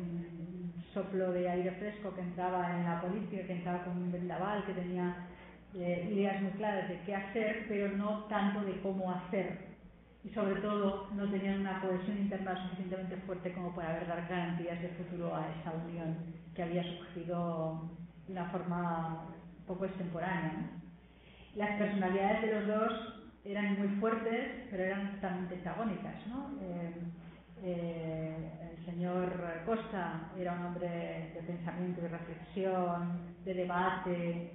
un soplo de aire fresco que entraba en la política, que entraba como un vendaval, que tenía eh, ideas muy claras de qué hacer, pero no tanto de cómo hacer, y sobre todo no tenían una cohesión interna suficientemente fuerte como para haber dar garantías de futuro a esa unión que había surgido de una forma un poco extemporánea, ¿no? Las personalidades de los dos eran muy fuertes, pero eran totalmente antagónicas, ¿no? Eh, eh, el señor Costa era un hombre de pensamiento, de reflexión, de debate,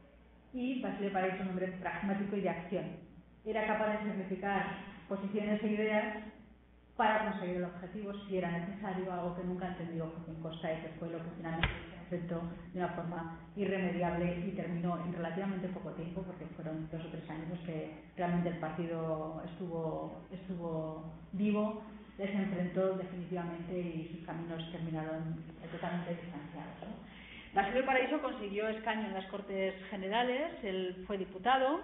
y Basilio Paraíso un hombre pragmático y de acción. Era capaz de sacrificar posiciones e ideas para conseguir el objetivo si era necesario, algo que nunca entendió Joaquín Costa y que fue lo que finalmente afectó de una forma irremediable y terminó en relativamente poco tiempo, porque fueron dos o tres años los que realmente el partido estuvo, estuvo vivo, les enfrentó definitivamente y sus caminos terminaron totalmente distanciados, ¿no? Basilio Paraíso consiguió escaño en las Cortes Generales, él fue diputado,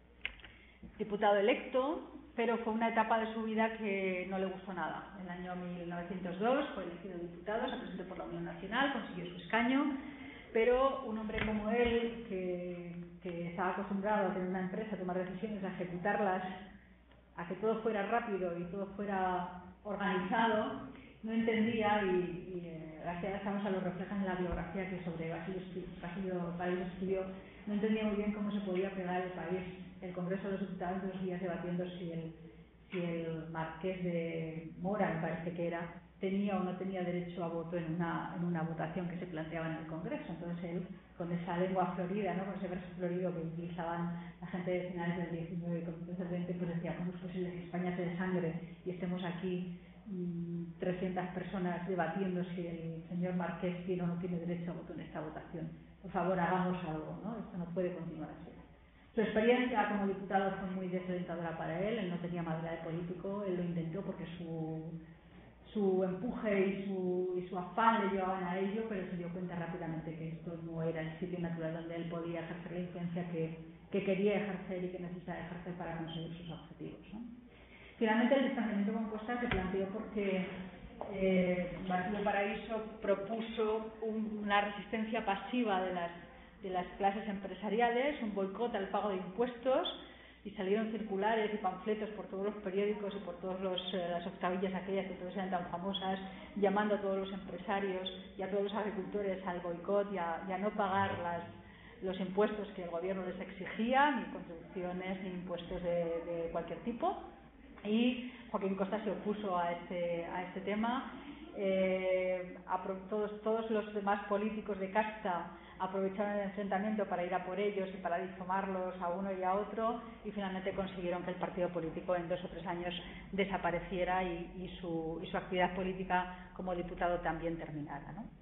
diputado electo, pero fue una etapa de su vida que no le gustó nada. En el año mil novecientos dos fue elegido diputado, se presentó por la Unión Nacional, consiguió su escaño, pero un hombre como él, que, que estaba acostumbrado a tener una empresa, a tomar decisiones, a ejecutarlas, a que todo fuera rápido y todo fuera organizado, no entendía, y, y eh, gracias a lo reflejan en la biografía que sobre Basilio, Basilio Paraíso escribió, no entendía muy bien cómo se podía pegar el país, el Congreso de los Diputados, dos días debatiendo si el, si el marqués de Mora, me parece que era, tenía o no tenía derecho a voto en una, en una votación que se planteaba en el Congreso. Entonces él, con esa lengua florida, ¿no?, con ese verso florido que utilizaban la gente de finales del diecinueve y comienzos del veinte, pues decía, ¿cómo es posible que España se desangre y estemos aquí mmm, trescientas personas debatiendo si el señor Marqués tiene o no tiene derecho a voto en esta votación. Por favor, hagamos algo, ¿no? Esto no puede continuar así. Su experiencia como diputado fue muy desalentadora para él. Él no tenía madera de político, él lo intentó porque su, su empuje y su, y su afán le llevaban a ello, pero se dio cuenta rápidamente que esto no era el sitio natural donde él podía ejercer la influencia que, que quería ejercer y que necesitaba ejercer para conseguir sus objetivos, ¿no? Finalmente, el distanciamiento con Costa se planteó porque eh, Basilio Paraíso propuso un, una resistencia pasiva de las de las clases empresariales, un boicot al pago de impuestos, y salieron circulares y panfletos por todos los periódicos y por todas eh, las octavillas aquellas que todas eran tan famosas, llamando a todos los empresarios y a todos los agricultores al boicot y a, y a no pagar las, los impuestos que el gobierno les exigía, ni contribuciones ni impuestos de, de cualquier tipo. Y Joaquín Costa se opuso a este, a este tema. Eh, todos, todos los demás políticos de casta aprovecharon el enfrentamiento para ir a por ellos y para difamarlos a uno y a otro, y finalmente consiguieron que el partido político en dos o tres años desapareciera y, y, su, y su actividad política como diputado también terminara, ¿no?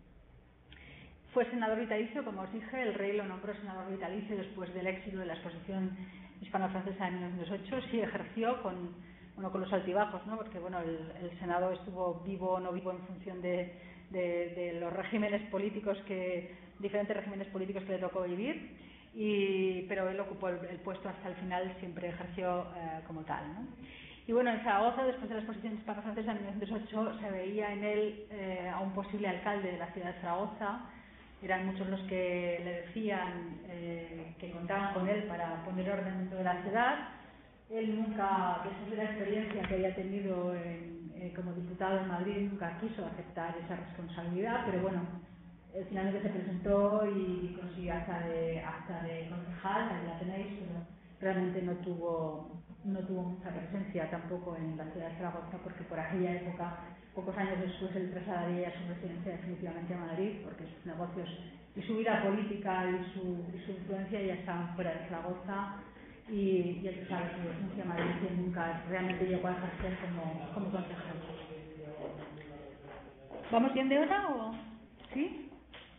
Fue senador vitalicio, como os dije, el rey lo nombró senador vitalicio después del éxito de la exposición hispano-francesa en mil novecientos ocho. Sí ejerció con, bueno, con los altibajos, ¿no? Porque bueno, el, el Senado estuvo vivo o no vivo en función de, de, de los regímenes políticos que diferentes regímenes políticos que le tocó vivir, y, pero él ocupó el, el puesto hasta el final, siempre ejerció eh, como tal, ¿no? Y bueno, en Zaragoza, después de la exposición hispano-francesa en mil novecientos ocho, se veía en él eh, a un posible alcalde de la ciudad de Zaragoza. Eran muchos los que le decían eh, que contaban con él para poner orden dentro de la ciudad. Él nunca, después de la experiencia que había tenido en, eh, como diputado en Madrid, nunca quiso aceptar esa responsabilidad, pero bueno, eh, finalmente se presentó y consiguió hasta de, hasta de concejal, ahí la tenéis, pero realmente no tuvo, no tuvo mucha presencia tampoco en la ciudad de Zaragoza, porque por aquella época, pocos años después, él trasladaría su residencia definitivamente a Madrid, porque sus negocios y su vida política y su, y su influencia ya estaban fuera de Zaragoza. Y ya se sabe que Ciencia Madrid nunca realmente llegó a ejercer como, como consejero. ¿Vamos bien de hora o sí?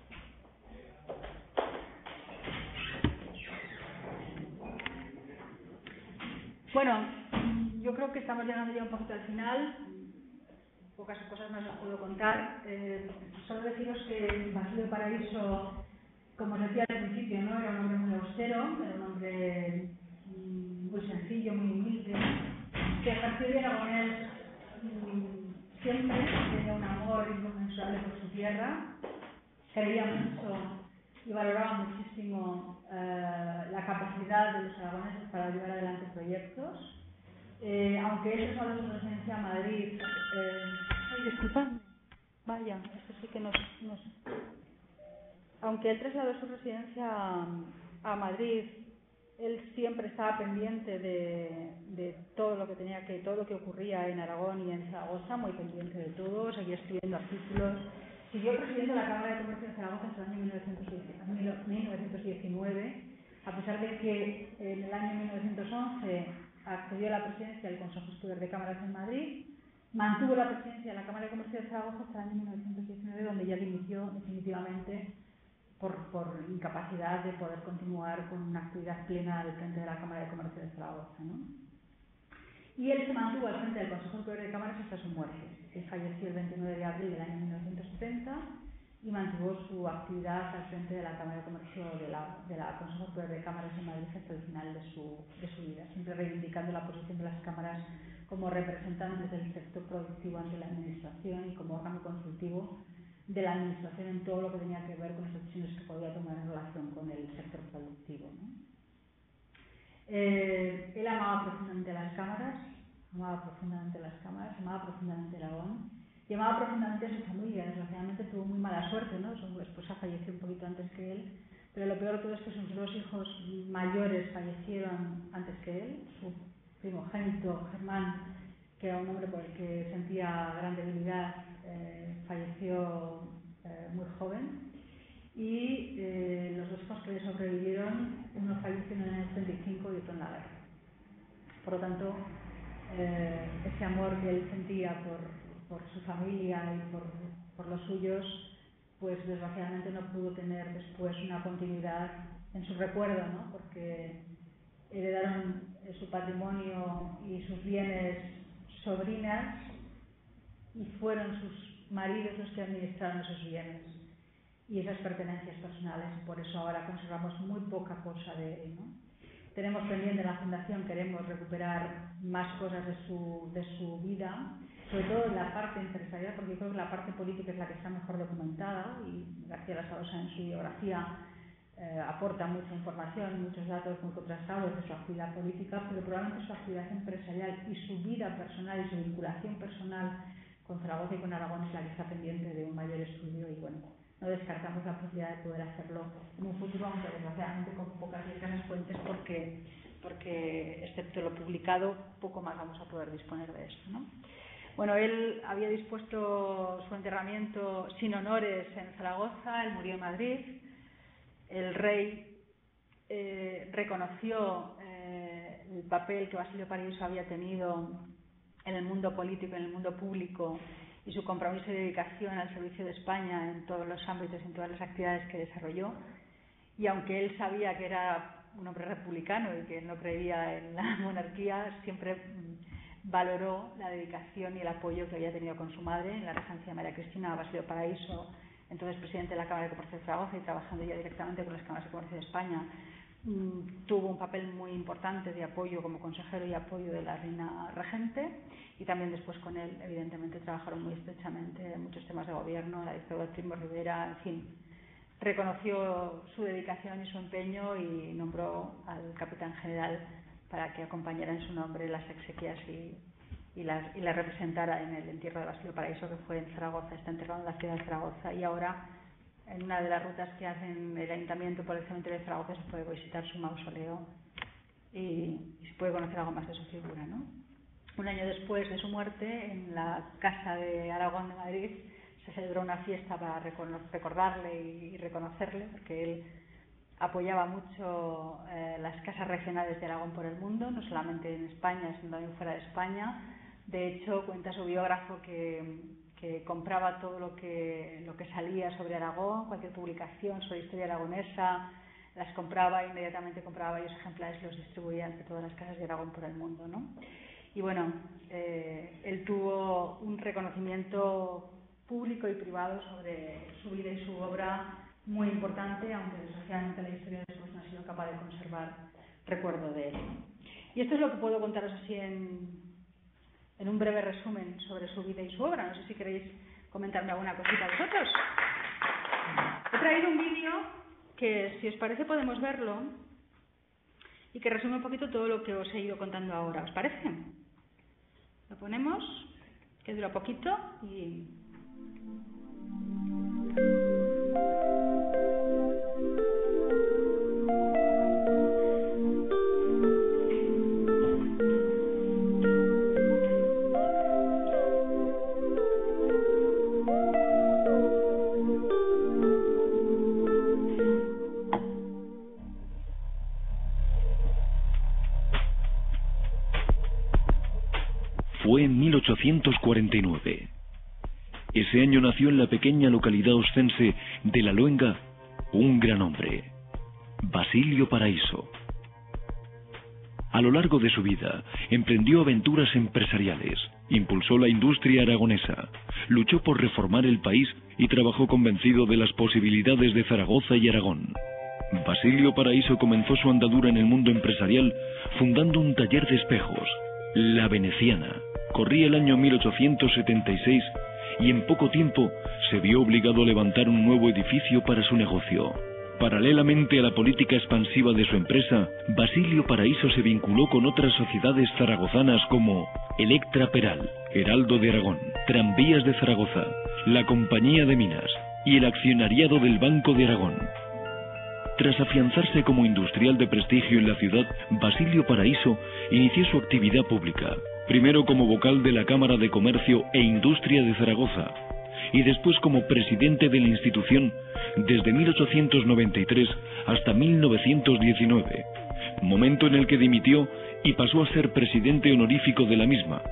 Bueno, yo creo que estamos llegando ya un poquito al final. Pocas cosas más os puedo contar. Eh, solo deciros que Basilio Paraíso, como os decía al principio, ¿no? Era un hombre muy austero, era un hombre muy sencillo, muy humilde, que ejerció de Aragonés siempre, tenía un amor inconmensurable por su tierra, creía mucho y valoraba muchísimo eh, la capacidad de los aragoneses para llevar adelante proyectos. Eh, aunque él trasladó su residencia a Madrid, eh, ay, disculpadme, vaya, esto sí que nos, nos... Aunque él trasladó su residencia a, a Madrid, él siempre estaba pendiente de, de todo lo que tenía que, todo lo que ocurría en Aragón y en Zaragoza, muy pendiente de todo, seguía escribiendo artículos, siguió presidiendo la Cámara de Comercio de Zaragoza hasta el año mil novecientos diecinueve, a pesar de que en el año mil novecientos once accedió a la presidencia del Consejo Superior de Cámaras en Madrid, mantuvo la presidencia de la Cámara de Comercio de Zaragoza hasta el año mil novecientos diecinueve, donde ya dimitió definitivamente Por, por incapacidad de poder continuar con una actividad plena al frente de la Cámara de Comercio de Zaragoza, ¿no? Y él se mantuvo al frente del Consejo Superior de Cámaras hasta su muerte. Él falleció el veintinueve de abril del año mil novecientos setenta y mantuvo su actividad al frente de la Cámara de Comercio de la, de la Consejo Superior de Cámaras en Madrid hasta el final de su, de su vida, siempre reivindicando la posición de las cámaras como representantes del sector productivo ante la Administración y como órgano consultivo de la Administración en todo lo que tenía que ver con las decisiones que podía tomar en relación con el sector productivo, ¿no? Eh, él amaba profundamente las cámaras, amaba profundamente las cámaras, amaba profundamente Aragón y amaba profundamente a su familia. Desgraciadamente tuvo muy mala suerte, ¿no? Su esposa falleció un poquito antes que él, pero lo peor de todo es que sus dos hijos mayores fallecieron antes que él. Su primogénito, Germán, que era un hombre por el que sentía gran debilidad, eh, falleció eh, muy joven, y eh, los dos hijos que le sobrevivieron, uno falleció en el año setenta y cinco y otro en la guerra. Por lo tanto, eh, ese amor que él sentía por, por su familia y por, por los suyos, pues desgraciadamente no pudo tener después una continuidad en su recuerdo, ¿no? Porque heredaron su patrimonio y sus bienes sobrinas y fueron sus maridos los que administraron esos bienes y esas pertenencias personales, y por eso ahora conservamos muy poca cosa de él, ¿no? Tenemos pendiente en la Fundación, queremos recuperar más cosas de su, de su vida, sobre todo en la parte empresarial, porque yo creo que la parte política es la que está mejor documentada, y García Lasaosa en su biografía eh, aporta mucha información, muchos datos muy contrastados de su actividad política, pero probablemente su actividad empresarial y su vida personal y su vinculación personal con Zaragoza y con Aragón es la que está pendiente de un mayor estudio, y bueno, no descartamos la posibilidad de poder hacerlo en un futuro, aunque desgraciadamente con pocas y escasas fuentes, porque, porque excepto lo publicado, poco más vamos a poder disponer de esto, ¿no? Bueno, él había dispuesto su enterramiento sin honores en Zaragoza, él murió en Madrid. El rey eh, reconoció eh, el papel que Basilio Paraíso había tenido en el mundo político, en el mundo público, y su compromiso y dedicación al servicio de España en todos los ámbitos y en todas las actividades que desarrolló. Y aunque él sabía que era un hombre republicano y que no creía en la monarquía, siempre valoró la dedicación y el apoyo que había tenido con su madre en la regencia de María Cristina. Basilio Paraíso, entonces presidente de la Cámara de Comercio de Zaragoza y trabajando ya directamente con las cámaras de comercio de España, tuvo un papel muy importante de apoyo como consejero y apoyo de la reina regente, y también después con él evidentemente trabajaron muy estrechamente en muchos temas de gobierno, la dictadura de Primo Rivera, en fin. Reconoció su dedicación y su empeño y nombró al capitán general para que acompañara en su nombre las exequias y, y, las, y la representara en el entierro de Basilio Paraíso, que fue en Zaragoza. Está enterrado en la ciudad de Zaragoza, y ahora en una de las rutas que hacen el Ayuntamiento por el cementerio de Zaragoza se puede visitar su mausoleo y, y se puede conocer algo más de su figura, ¿no? Un año después de su muerte, en la Casa de Aragón de Madrid, se celebró una fiesta para recordarle y reconocerle, porque él apoyaba mucho eh, las casas regionales de Aragón por el mundo, no solamente en España, sino también fuera de España. De hecho, cuenta su biógrafo que, que compraba todo lo que, lo que salía sobre Aragón, cualquier publicación sobre historia aragonesa, las compraba, inmediatamente compraba varios ejemplares y los distribuía entre todas las casas de Aragón por el mundo, ¿no? Y bueno, eh, él tuvo un reconocimiento público y privado sobre su vida y su obra muy importante, aunque desgraciadamente la historia después no ha sido capaz de conservar recuerdo de él. Y esto es lo que puedo contaros así en, en un breve resumen sobre su vida y su obra. No sé si queréis comentarme alguna cosita vosotros. He traído un vídeo que, si os parece, podemos verlo y que resume un poquito todo lo que os he ido contando ahora. ¿Os parece? Lo ponemos, que dura poquito y... Fue en mil ochocientos cuarenta y nueve. Ese año nació en la pequeña localidad oscense de La Luenga un gran hombre, Basilio Paraíso. A lo largo de su vida emprendió aventuras empresariales, impulsó la industria aragonesa, luchó por reformar el país y trabajó convencido de las posibilidades de Zaragoza y Aragón. Basilio Paraíso comenzó su andadura en el mundo empresarial fundando un taller de espejos, La Veneciana. Corría el año mil ochocientos setenta y seis y en poco tiempo se vio obligado a levantar un nuevo edificio para su negocio. Paralelamente a la política expansiva de su empresa, Basilio Paraíso se vinculó con otras sociedades zaragozanas como Electra Peral, Heraldo de Aragón, Tranvías de Zaragoza, la Compañía de Minas y el accionariado del Banco de Aragón. Tras afianzarse como industrial de prestigio en la ciudad, Basilio Paraíso inició su actividad pública, primero como vocal de la Cámara de Comercio e Industria de Zaragoza, y después como presidente de la institución desde mil ochocientos noventa y tres hasta mil novecientos diecinueve, momento en el que dimitió y pasó a ser presidente honorífico de la misma.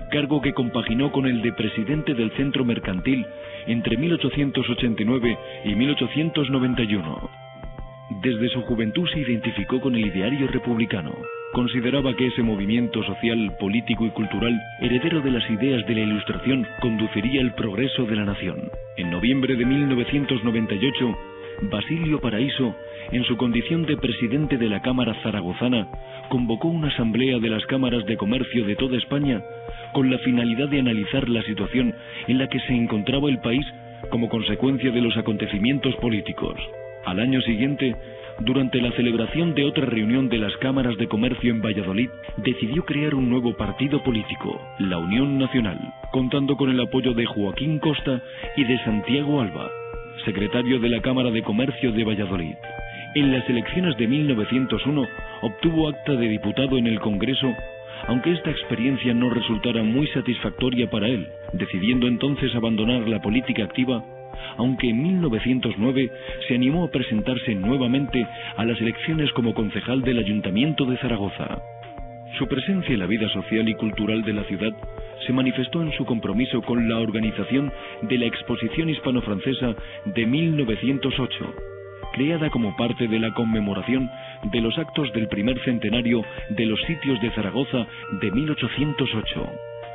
cargo que compaginó con el de presidente del Centro Mercantil entre mil ochocientos ochenta y nueve y mil ochocientos noventa y uno. Desde su juventud se identificó con el ideario republicano. Consideraba que ese movimiento social, político y cultural, heredero de las ideas de la Ilustración, conduciría al progreso de la nación. En noviembre de mil novecientos noventa y ocho, Basilio Paraíso, en su condición de presidente de la Cámara Zaragozana, convocó una asamblea de las cámaras de comercio de toda España con la finalidad de analizar la situación en la que se encontraba el país como consecuencia de los acontecimientos políticos. Al año siguiente, durante la celebración de otra reunión de las cámaras de comercio en Valladolid, decidió crear un nuevo partido político, la Unión Nacional, contando con el apoyo de Joaquín Costa y de Santiago Alba, secretario de la Cámara de Comercio de Valladolid. En las elecciones de mil novecientos uno obtuvo acta de diputado en el Congreso, aunque esta experiencia no resultara muy satisfactoria para él, decidiendo entonces abandonar la política activa, aunque en mil novecientos nueve se animó a presentarse nuevamente a las elecciones como concejal del Ayuntamiento de Zaragoza. Su presencia en la vida social y cultural de la ciudad se manifestó en su compromiso con la organización de la Exposición Hispano-Francesa de mil novecientos ocho, creada como parte de la conmemoración de los actos del primer centenario de los sitios de Zaragoza de mil ochocientos ocho.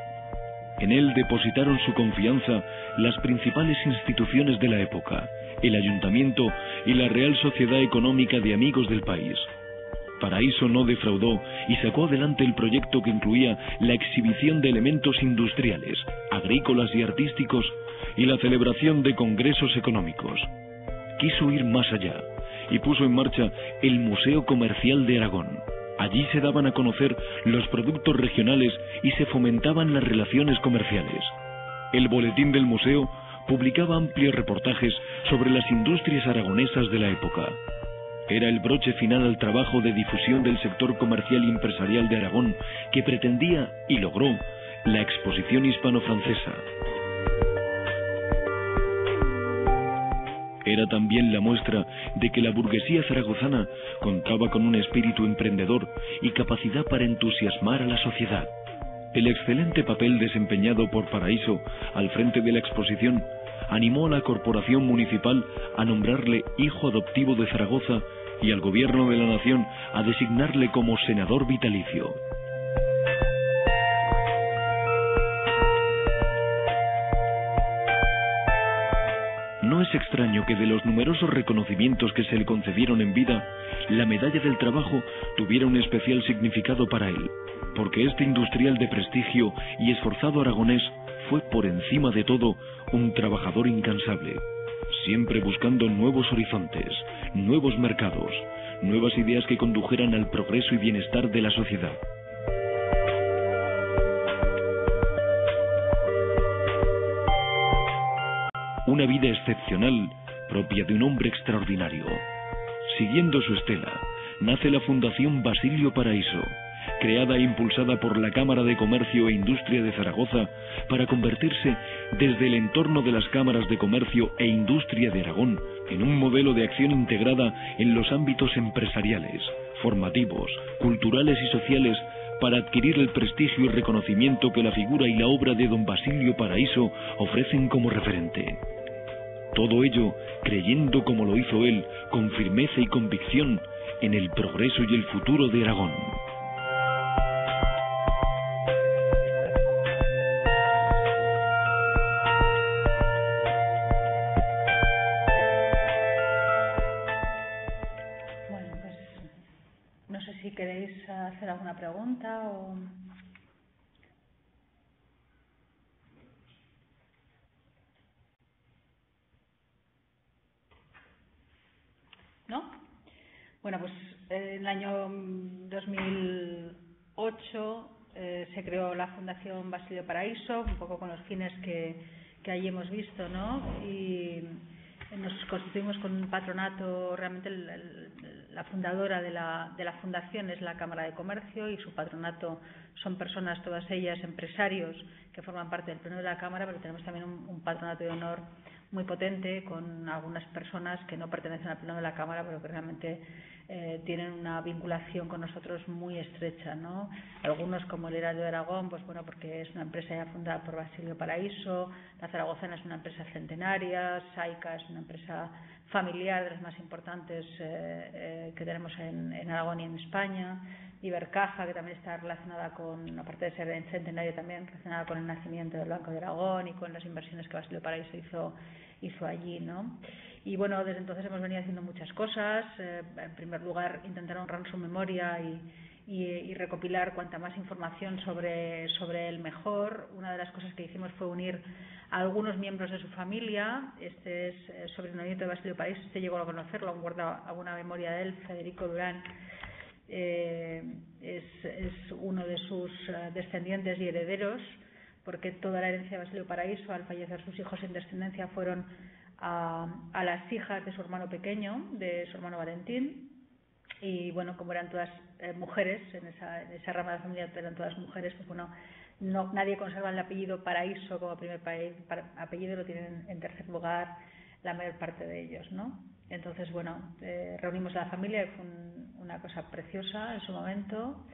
En él depositaron su confianza las principales instituciones de la época, el Ayuntamiento y la Real Sociedad Económica de Amigos del País. Paraíso no defraudó y sacó adelante el proyecto que incluía la exhibición de elementos industriales, agrícolas y artísticos y la celebración de congresos económicos. Quiso ir más allá y puso en marcha el Museo Comercial de Aragón. Allí se daban a conocer los productos regionales y se fomentaban las relaciones comerciales. El boletín del museo publicaba amplios reportajes sobre las industrias aragonesas de la época. Era el broche final al trabajo de difusión del sector comercial y empresarial de Aragón que pretendía, y logró, la Exposición Hispano-Francesa. Era también la muestra de que la burguesía zaragozana contaba con un espíritu emprendedor y capacidad para entusiasmar a la sociedad. El excelente papel desempeñado por Paraíso al frente de la exposición animó a la corporación municipal a nombrarle hijo adoptivo de Zaragoza y al gobierno de la nación a designarle como senador vitalicio. No es extraño que de los numerosos reconocimientos que se le concedieron en vida, la medalla del trabajo tuviera un especial significado para él, porque este industrial de prestigio y esforzado aragonés fue por encima de todo un trabajador incansable, siempre buscando nuevos horizontes, nuevos mercados, nuevas ideas que condujeran al progreso y bienestar de la sociedad. Una vida excepcional, propia de un hombre extraordinario. Siguiendo su estela, nace la Fundación Basilio Paraíso, creada e impulsada por la Cámara de Comercio e Industria de Zaragoza para convertirse desde el entorno de las cámaras de comercio e industria de Aragón en un modelo de acción integrada en los ámbitos empresariales, formativos, culturales y sociales para adquirir el prestigio y reconocimiento que la figura y la obra de don Basilio Paraíso ofrecen como referente. Todo ello creyendo, como lo hizo él, con firmeza y convicción, en el progreso y el futuro de Aragón. Bueno, pues no sé si queréis hacer alguna pregunta o... ¿No? Bueno, pues en el año dos mil ocho eh, se creó la Fundación Basilio Paraíso, un poco con los fines que, que ahí hemos visto, ¿no? Y nos constituimos con un patronato, realmente el, el, la fundadora de la, de la fundación es la Cámara de Comercio y su patronato son personas, todas ellas empresarios que forman parte del Pleno de la Cámara, pero tenemos también un, un patronato de honor muy potente con algunas personas que no pertenecen al Pleno de la Cámara, pero que realmente eh, tienen una vinculación con nosotros muy estrecha, ¿no? Algunos, como el Heraldo de Aragón, pues bueno, porque es una empresa ya fundada por Basilio Paraíso, la Zaragozana es una empresa centenaria, Saica es una empresa familiar de las más importantes eh, eh, que tenemos en, en Aragón y en España, Ibercaja, que también está relacionada con, aparte de ser en centenario, también relacionada con el nacimiento del Banco de Aragón y con las inversiones que Basilio Paraíso hizo, hizo allí, ¿no? Y bueno, desde entonces hemos venido haciendo muchas cosas. Eh, en primer lugar, intentar honrar su memoria y, y, y recopilar cuanta más información sobre, sobre él mejor. Una de las cosas que hicimos fue unir a algunos miembros de su familia. Este es eh, sobrino nieto de Basilio Paraíso, este llegó a conocerlo, aún guarda alguna memoria de él, Federico Durán. Eh, es, es uno de sus uh, descendientes y herederos, porque toda la herencia de Basilio Paraíso, al fallecer sus hijos sin descendencia, fueron a, a las hijas de su hermano pequeño, de su hermano Valentín. Y bueno, como eran todas eh, mujeres, en esa, en esa rama de la familia eran todas mujeres, pues bueno, no, nadie conserva el apellido Paraíso como primer apellido, lo tienen en tercer lugar la mayor parte de ellos, ¿no? Entonces, bueno, eh, reunimos a la familia y fue un, una cosa preciosa en su momento.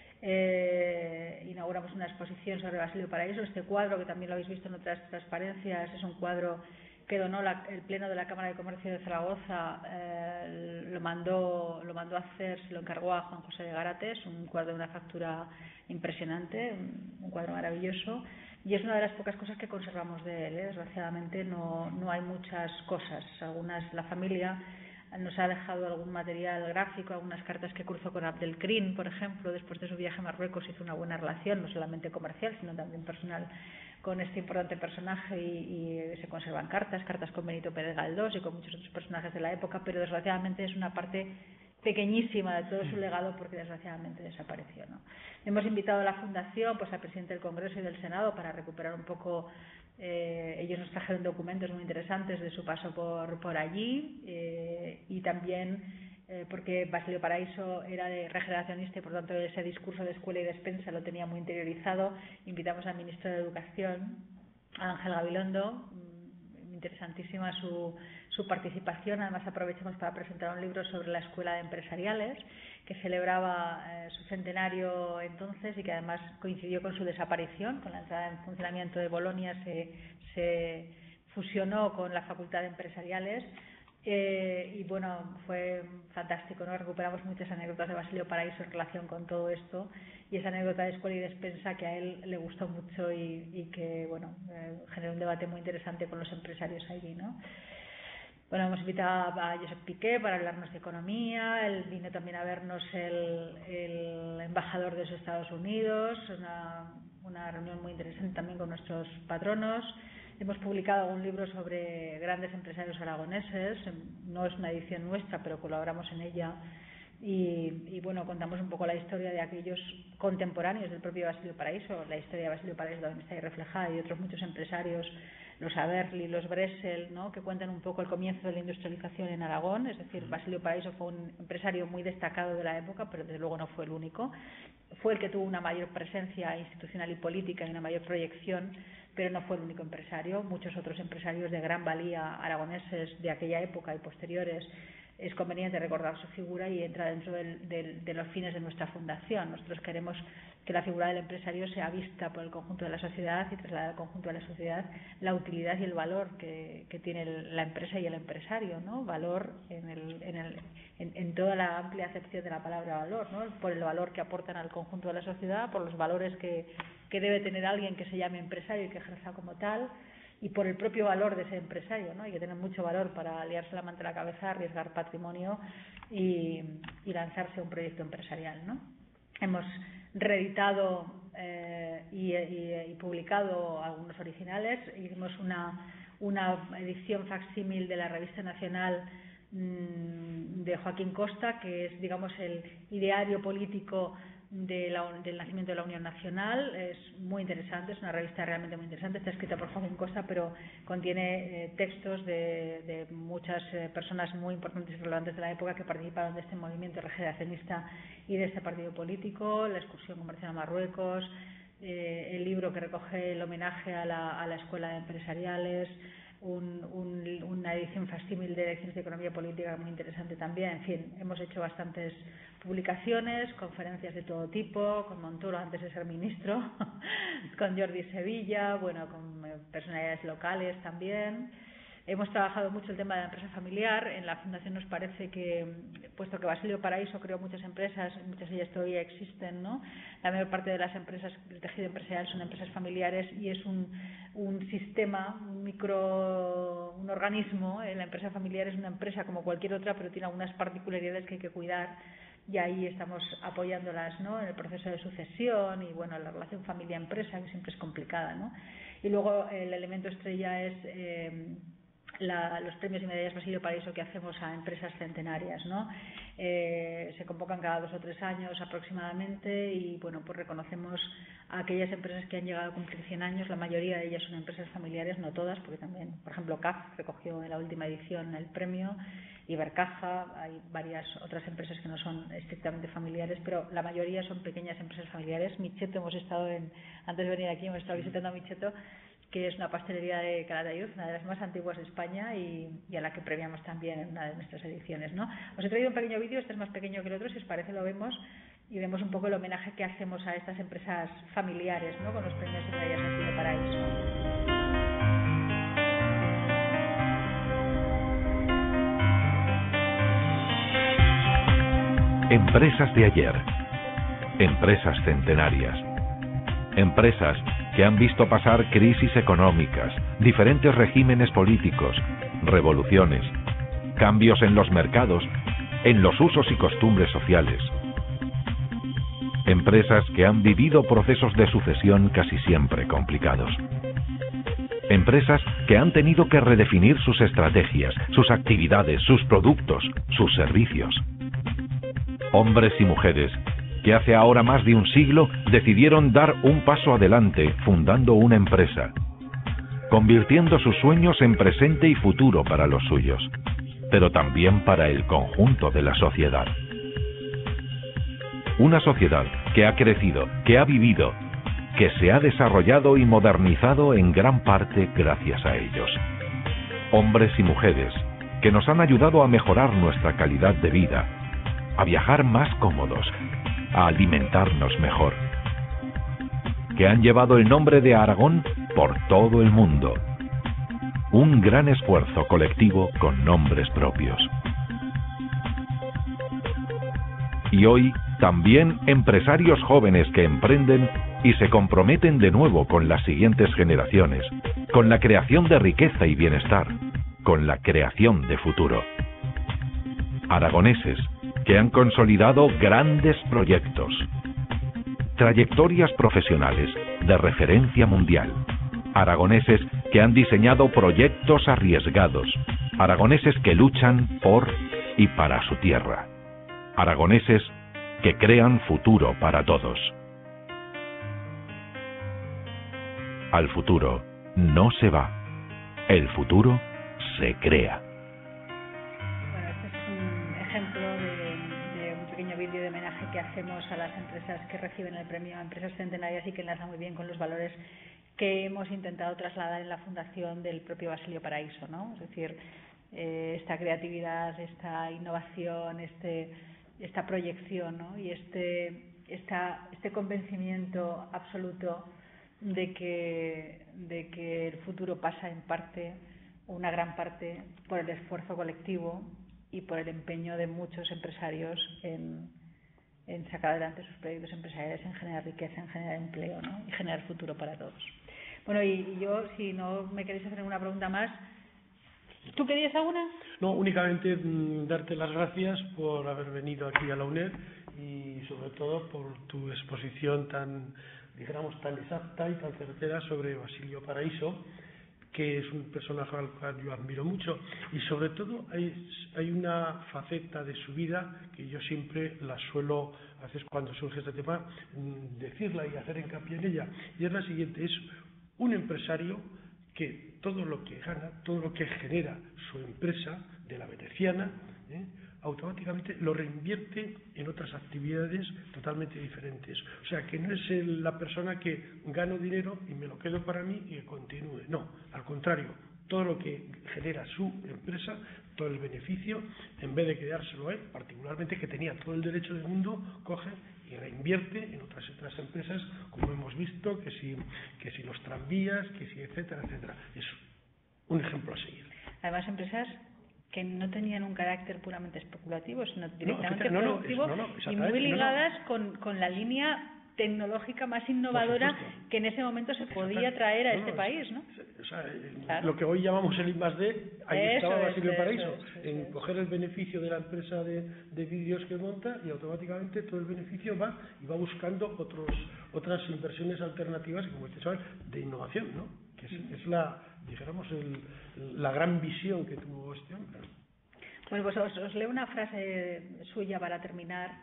Eh, inauguramos una exposición sobre Basilio Paraíso. Este cuadro, que también lo habéis visto en otras transparencias, es un cuadro que donó la, el Pleno de la Cámara de Comercio de Zaragoza, eh, lo mandó lo mandó a hacer, se lo encargó a Juan José de Garates, un cuadro de una factura impresionante, un, un cuadro maravilloso. Y es una de las pocas cosas que conservamos de él, ¿eh? Desgraciadamente no, no hay muchas cosas. Algunas, la familia nos ha dejado algún material gráfico, algunas cartas que cruzó con Abdelkrim, por ejemplo, después de su viaje a Marruecos hizo una buena relación, no solamente comercial, sino también personal, con este importante personaje y, y se conservan cartas, cartas con Benito Pérez Galdós y con muchos otros personajes de la época, pero desgraciadamente es una parte pequeñísima de todo su legado porque desgraciadamente desapareció, ¿no? Hemos invitado a la Fundación, pues al presidente del Congreso y del Senado para recuperar un poco, eh, ellos nos trajeron documentos muy interesantes de su paso por, por allí eh, y también eh, porque Basilio Paraíso era de regeneracionista y por tanto ese discurso de escuela y despensa lo tenía muy interiorizado. Invitamos al ministro de Educación, a Ángel Gabilondo, interesantísima su, su participación. Además aprovechamos para presentar un libro sobre la Escuela de Empresariales que celebraba eh, su centenario entonces y que además coincidió con su desaparición, con la entrada en funcionamiento de Bolonia se, se fusionó con la Facultad de Empresariales. Eh, y bueno, fue fantástico, ¿no? Recuperamos muchas anécdotas de Basilio Paraíso en relación con todo esto y esa anécdota de escuela y despensa que a él le gustó mucho y, y que bueno, eh, generó un debate muy interesante con los empresarios allí, ¿no? Bueno, hemos invitado a Josep Piqué para hablarnos de economía, él vino también a vernos el, el embajador de los Estados Unidos, una, una reunión muy interesante también con nuestros patronos. Hemos publicado un libro sobre grandes empresarios aragoneses, no es una edición nuestra, pero colaboramos en ella y, y bueno, contamos un poco la historia de aquellos contemporáneos del propio Basilio Paraíso. La historia de Basilio Paraíso también está ahí reflejada y otros muchos empresarios, los Aberli, los Bresel, ¿no? Que cuentan un poco el comienzo de la industrialización en Aragón. Es decir, Basilio Paraíso fue un empresario muy destacado de la época, pero desde luego no fue el único. Fue el que tuvo una mayor presencia institucional y política y una mayor proyección, pero no fue el único empresario. Muchos otros empresarios de gran valía aragoneses de aquella época y posteriores, es conveniente recordar su figura y entra dentro del, del, de los fines de nuestra fundación. Nosotros queremos que la figura del empresario sea vista por el conjunto de la sociedad y trasladar al conjunto de la sociedad la utilidad y el valor que, que tiene la empresa y el empresario, ¿no? Valor en, el, en, el, en, en toda la amplia acepción de la palabra valor, ¿no? Por el valor que aportan al conjunto de la sociedad, por los valores que, que debe tener alguien que se llame empresario y que ejerza como tal, y por el propio valor de ese empresario, ¿no? Hay que tener mucho valor para liarse la manta a la cabeza, arriesgar patrimonio y, y lanzarse a un proyecto empresarial, ¿no? Hemos reeditado eh, y, y, y publicado algunos originales. Hicimos una, una edición facsímil de la Revista Nacional mmm, de Joaquín Costa, que es, digamos, el ideario político de la, del nacimiento de la Unión Nacional. Es muy interesante, es una revista realmente muy interesante, está escrita por Joaquín Costa, pero contiene eh, textos de, de muchas eh, personas muy importantes y relevantes de la época que participaron de este movimiento regeneracionista y de este partido político, la excursión comercial a Marruecos, eh, el libro que recoge el homenaje a la, a la Escuela de Empresariales, Un, un, una edición facsímil de lecciones de economía política muy interesante también. En fin, hemos hecho bastantes publicaciones, conferencias de todo tipo, con Montoro antes de ser ministro, con Jordi Sevilla, bueno, con personalidades locales también. Hemos trabajado mucho el tema de la empresa familiar. En la Fundación nos parece que, puesto que Basilio Paraíso creó muchas empresas, muchas de ellas todavía existen, ¿no? La mayor parte de las empresas del tejido empresarial son empresas familiares y es un, un sistema, un micro, un organismo. La empresa familiar es una empresa como cualquier otra, pero tiene algunas particularidades que hay que cuidar. Y ahí estamos apoyándolas, ¿no?, en el proceso de sucesión y, bueno, la relación familia-empresa, que siempre es complicada, ¿no? Y luego el elemento estrella es eh, la, los premios y medallas Basilio Paraíso que hacemos a empresas centenarias, ¿no? Eh, se convocan cada dos o tres años aproximadamente y, bueno, pues reconocemos a aquellas empresas que han llegado a cumplir cien años. La mayoría de ellas son empresas familiares, no todas, porque también, por ejemplo, C A F recogió en la última edición el premio, Ibercaja, hay varias otras empresas que no son estrictamente familiares, pero la mayoría son pequeñas empresas familiares. Micheto, hemos estado en, antes de venir aquí, hemos estado visitando a Micheto, que es una pastelería de Calatayud, una de las más antiguas de España y, y a la que premiamos también en una de nuestras ediciones, ¿no? Os he traído un pequeño vídeo, este es más pequeño que el otro, si os parece lo vemos y vemos un poco el homenaje que hacemos a estas empresas familiares, ¿no?, con los premios y medallas Basilio Paraíso. Empresas de ayer, empresas centenarias, empresas que han visto pasar crisis económicas, diferentes regímenes políticos, revoluciones, cambios en los mercados, en los usos y costumbres sociales. Empresas que han vivido procesos de sucesión casi siempre complicados. Empresas que han tenido que redefinir sus estrategias, sus actividades, sus productos, sus servicios. Hombres y mujeres que hace ahora más de un siglo decidieron dar un paso adelante fundando una empresa, convirtiendo sus sueños en presente y futuro para los suyos, pero también para el conjunto de la sociedad. Una sociedad que ha crecido, que ha vivido, que se ha desarrollado y modernizado en gran parte gracias a ellos. Hombres y mujeres que nos han ayudado a mejorar nuestra calidad de vida, a viajar más cómodos, a alimentarnos mejor, que han llevado el nombre de Aragón por todo el mundo. Un gran esfuerzo colectivo con nombres propios. Y hoy también empresarios jóvenes que emprenden y se comprometen de nuevo con las siguientes generaciones, con la creación de riqueza y bienestar, con la creación de futuro. Aragoneses que han consolidado grandes proyectos, trayectorias profesionales de referencia mundial, aragoneses que han diseñado proyectos arriesgados, aragoneses que luchan por y para su tierra, aragoneses que crean futuro para todos. Al futuro no se va, el futuro se crea. Que hacemos a las empresas que reciben el premio a empresas centenarias y que enlaza muy bien con los valores que hemos intentado trasladar en la fundación del propio Basilio Paraíso, ¿no? Es decir, eh, esta creatividad, esta innovación, este, esta proyección, ¿no?, y este, esta, este convencimiento absoluto de que, de que el futuro pasa en parte, una gran parte, por el esfuerzo colectivo y por el empeño de muchos empresarios en en sacar adelante sus proyectos empresariales, en generar riqueza, en generar empleo, ¿no?, y generar futuro para todos. Bueno, y, y yo, si no me queréis hacer ninguna pregunta más, ¿tú querías alguna? No, únicamente mm, darte las gracias por haber venido aquí a la UNED y sobre todo por tu exposición tan, dijéramos, tan exacta y tan certera sobre Basilio Paraíso, que es un personaje al cual yo admiro mucho, y sobre todo hay, hay una faceta de su vida que yo siempre la suelo, a veces cuando surge este tema, decirla y hacer hincapié en ella, y es la siguiente: es un empresario que todo lo que gana, todo lo que genera su empresa de la Veneciana, ¿eh? automáticamente lo reinvierte en otras actividades totalmente diferentes. O sea, que no es el, la persona que gano dinero y me lo quedo para mí y que continúe. No, al contrario, todo lo que genera su empresa, todo el beneficio, en vez de quedárselo a él, particularmente que tenía todo el derecho del mundo, coge y reinvierte en otras otras empresas, como hemos visto, que si, que si los tranvías, que si etcétera, etcétera. Es un ejemplo a seguir. Además, empresas que no tenían un carácter puramente especulativo, sino directamente no, no, productivo no, no, no, y muy ligadas no, no. Con, con la línea tecnológica más innovadora que en ese momento se podía traer a no, este no, país, ¿no? O sea, claro. Lo que hoy llamamos el I más D, ahí eso estaba Basilio Paraíso, eso, eso, en eso. Coger el beneficio de la empresa de, de vídeos que monta y automáticamente todo el beneficio va y va buscando otros, otras inversiones alternativas, como usted sabe, de innovación, ¿no? Que es, es la, dijéramos, el, la gran visión que tuvo este hombre. Bueno, pues os, os leo una frase suya para terminar.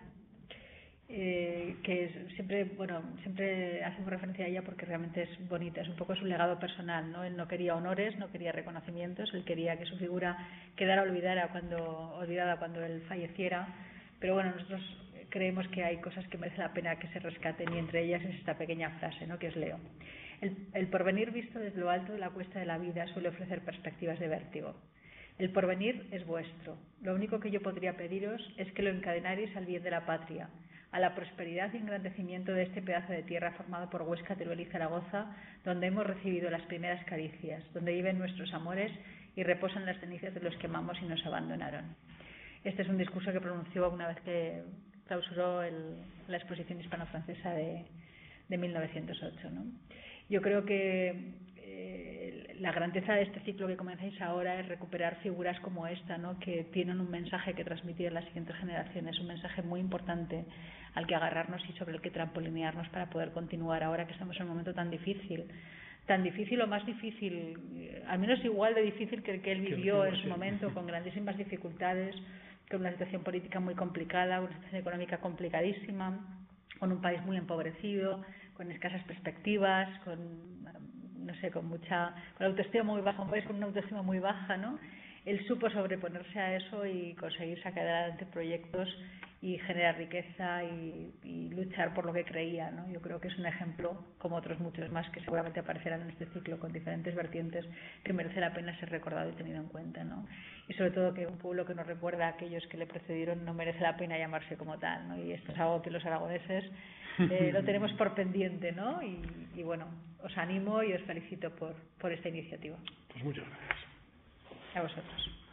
Eh, que siempre, bueno, siempre hacemos referencia a ella porque realmente es bonita, es un poco su legado personal, ¿no? Él no quería honores, no quería reconocimientos, él quería que su figura quedara olvidada cuando, olvidada cuando él falleciera, pero bueno, nosotros creemos que hay cosas que merece la pena que se rescaten y entre ellas es esta pequeña frase, ¿no? Que os leo. El, el porvenir visto desde lo alto de la cuesta de la vida suele ofrecer perspectivas de vértigo. El porvenir es vuestro. Lo único que yo podría pediros es que lo encadenarais al bien de la patria, a la prosperidad y engrandecimiento de este pedazo de tierra formado por Huesca, Teruel y Zaragoza, donde hemos recibido las primeras caricias, donde viven nuestros amores y reposan las cenizas de los que amamos y nos abandonaron. Este es un discurso que pronunció una vez que clausuró el, la exposición hispano-francesa de, de mil novecientos ocho, ¿no? Yo creo que eh, la grandeza de este ciclo que comenzáis ahora es recuperar figuras como esta, ¿no? Que tienen un mensaje que transmitir a las siguientes generaciones, un mensaje muy importante al que agarrarnos y sobre el que trampolinearnos para poder continuar ahora que estamos en un momento tan difícil, tan difícil o más difícil, al menos igual de difícil que el que él vivió en su momento, con grandísimas dificultades, con una situación política muy complicada, una situación económica complicadísima, con un país muy empobrecido, con escasas perspectivas, con no sé, con mucha, con la autoestima muy baja, un país con una autoestima muy baja, ¿no? Él supo sobreponerse a eso y conseguir sacar adelante proyectos y generar riqueza y, y luchar por lo que creía, ¿no? Yo creo que es un ejemplo, como otros muchos más que seguramente aparecerán en este ciclo con diferentes vertientes, que merece la pena ser recordado y tenido en cuenta, ¿no? Y sobre todo que un pueblo que nos recuerda a aquellos que le precedieron no merece la pena llamarse como tal, ¿no? Y esto es algo que los aragoneses eh, lo tenemos por pendiente, ¿no? Y, y bueno, os animo y os felicito por, por esta iniciativa. Pues muchas gracias. A vosotros.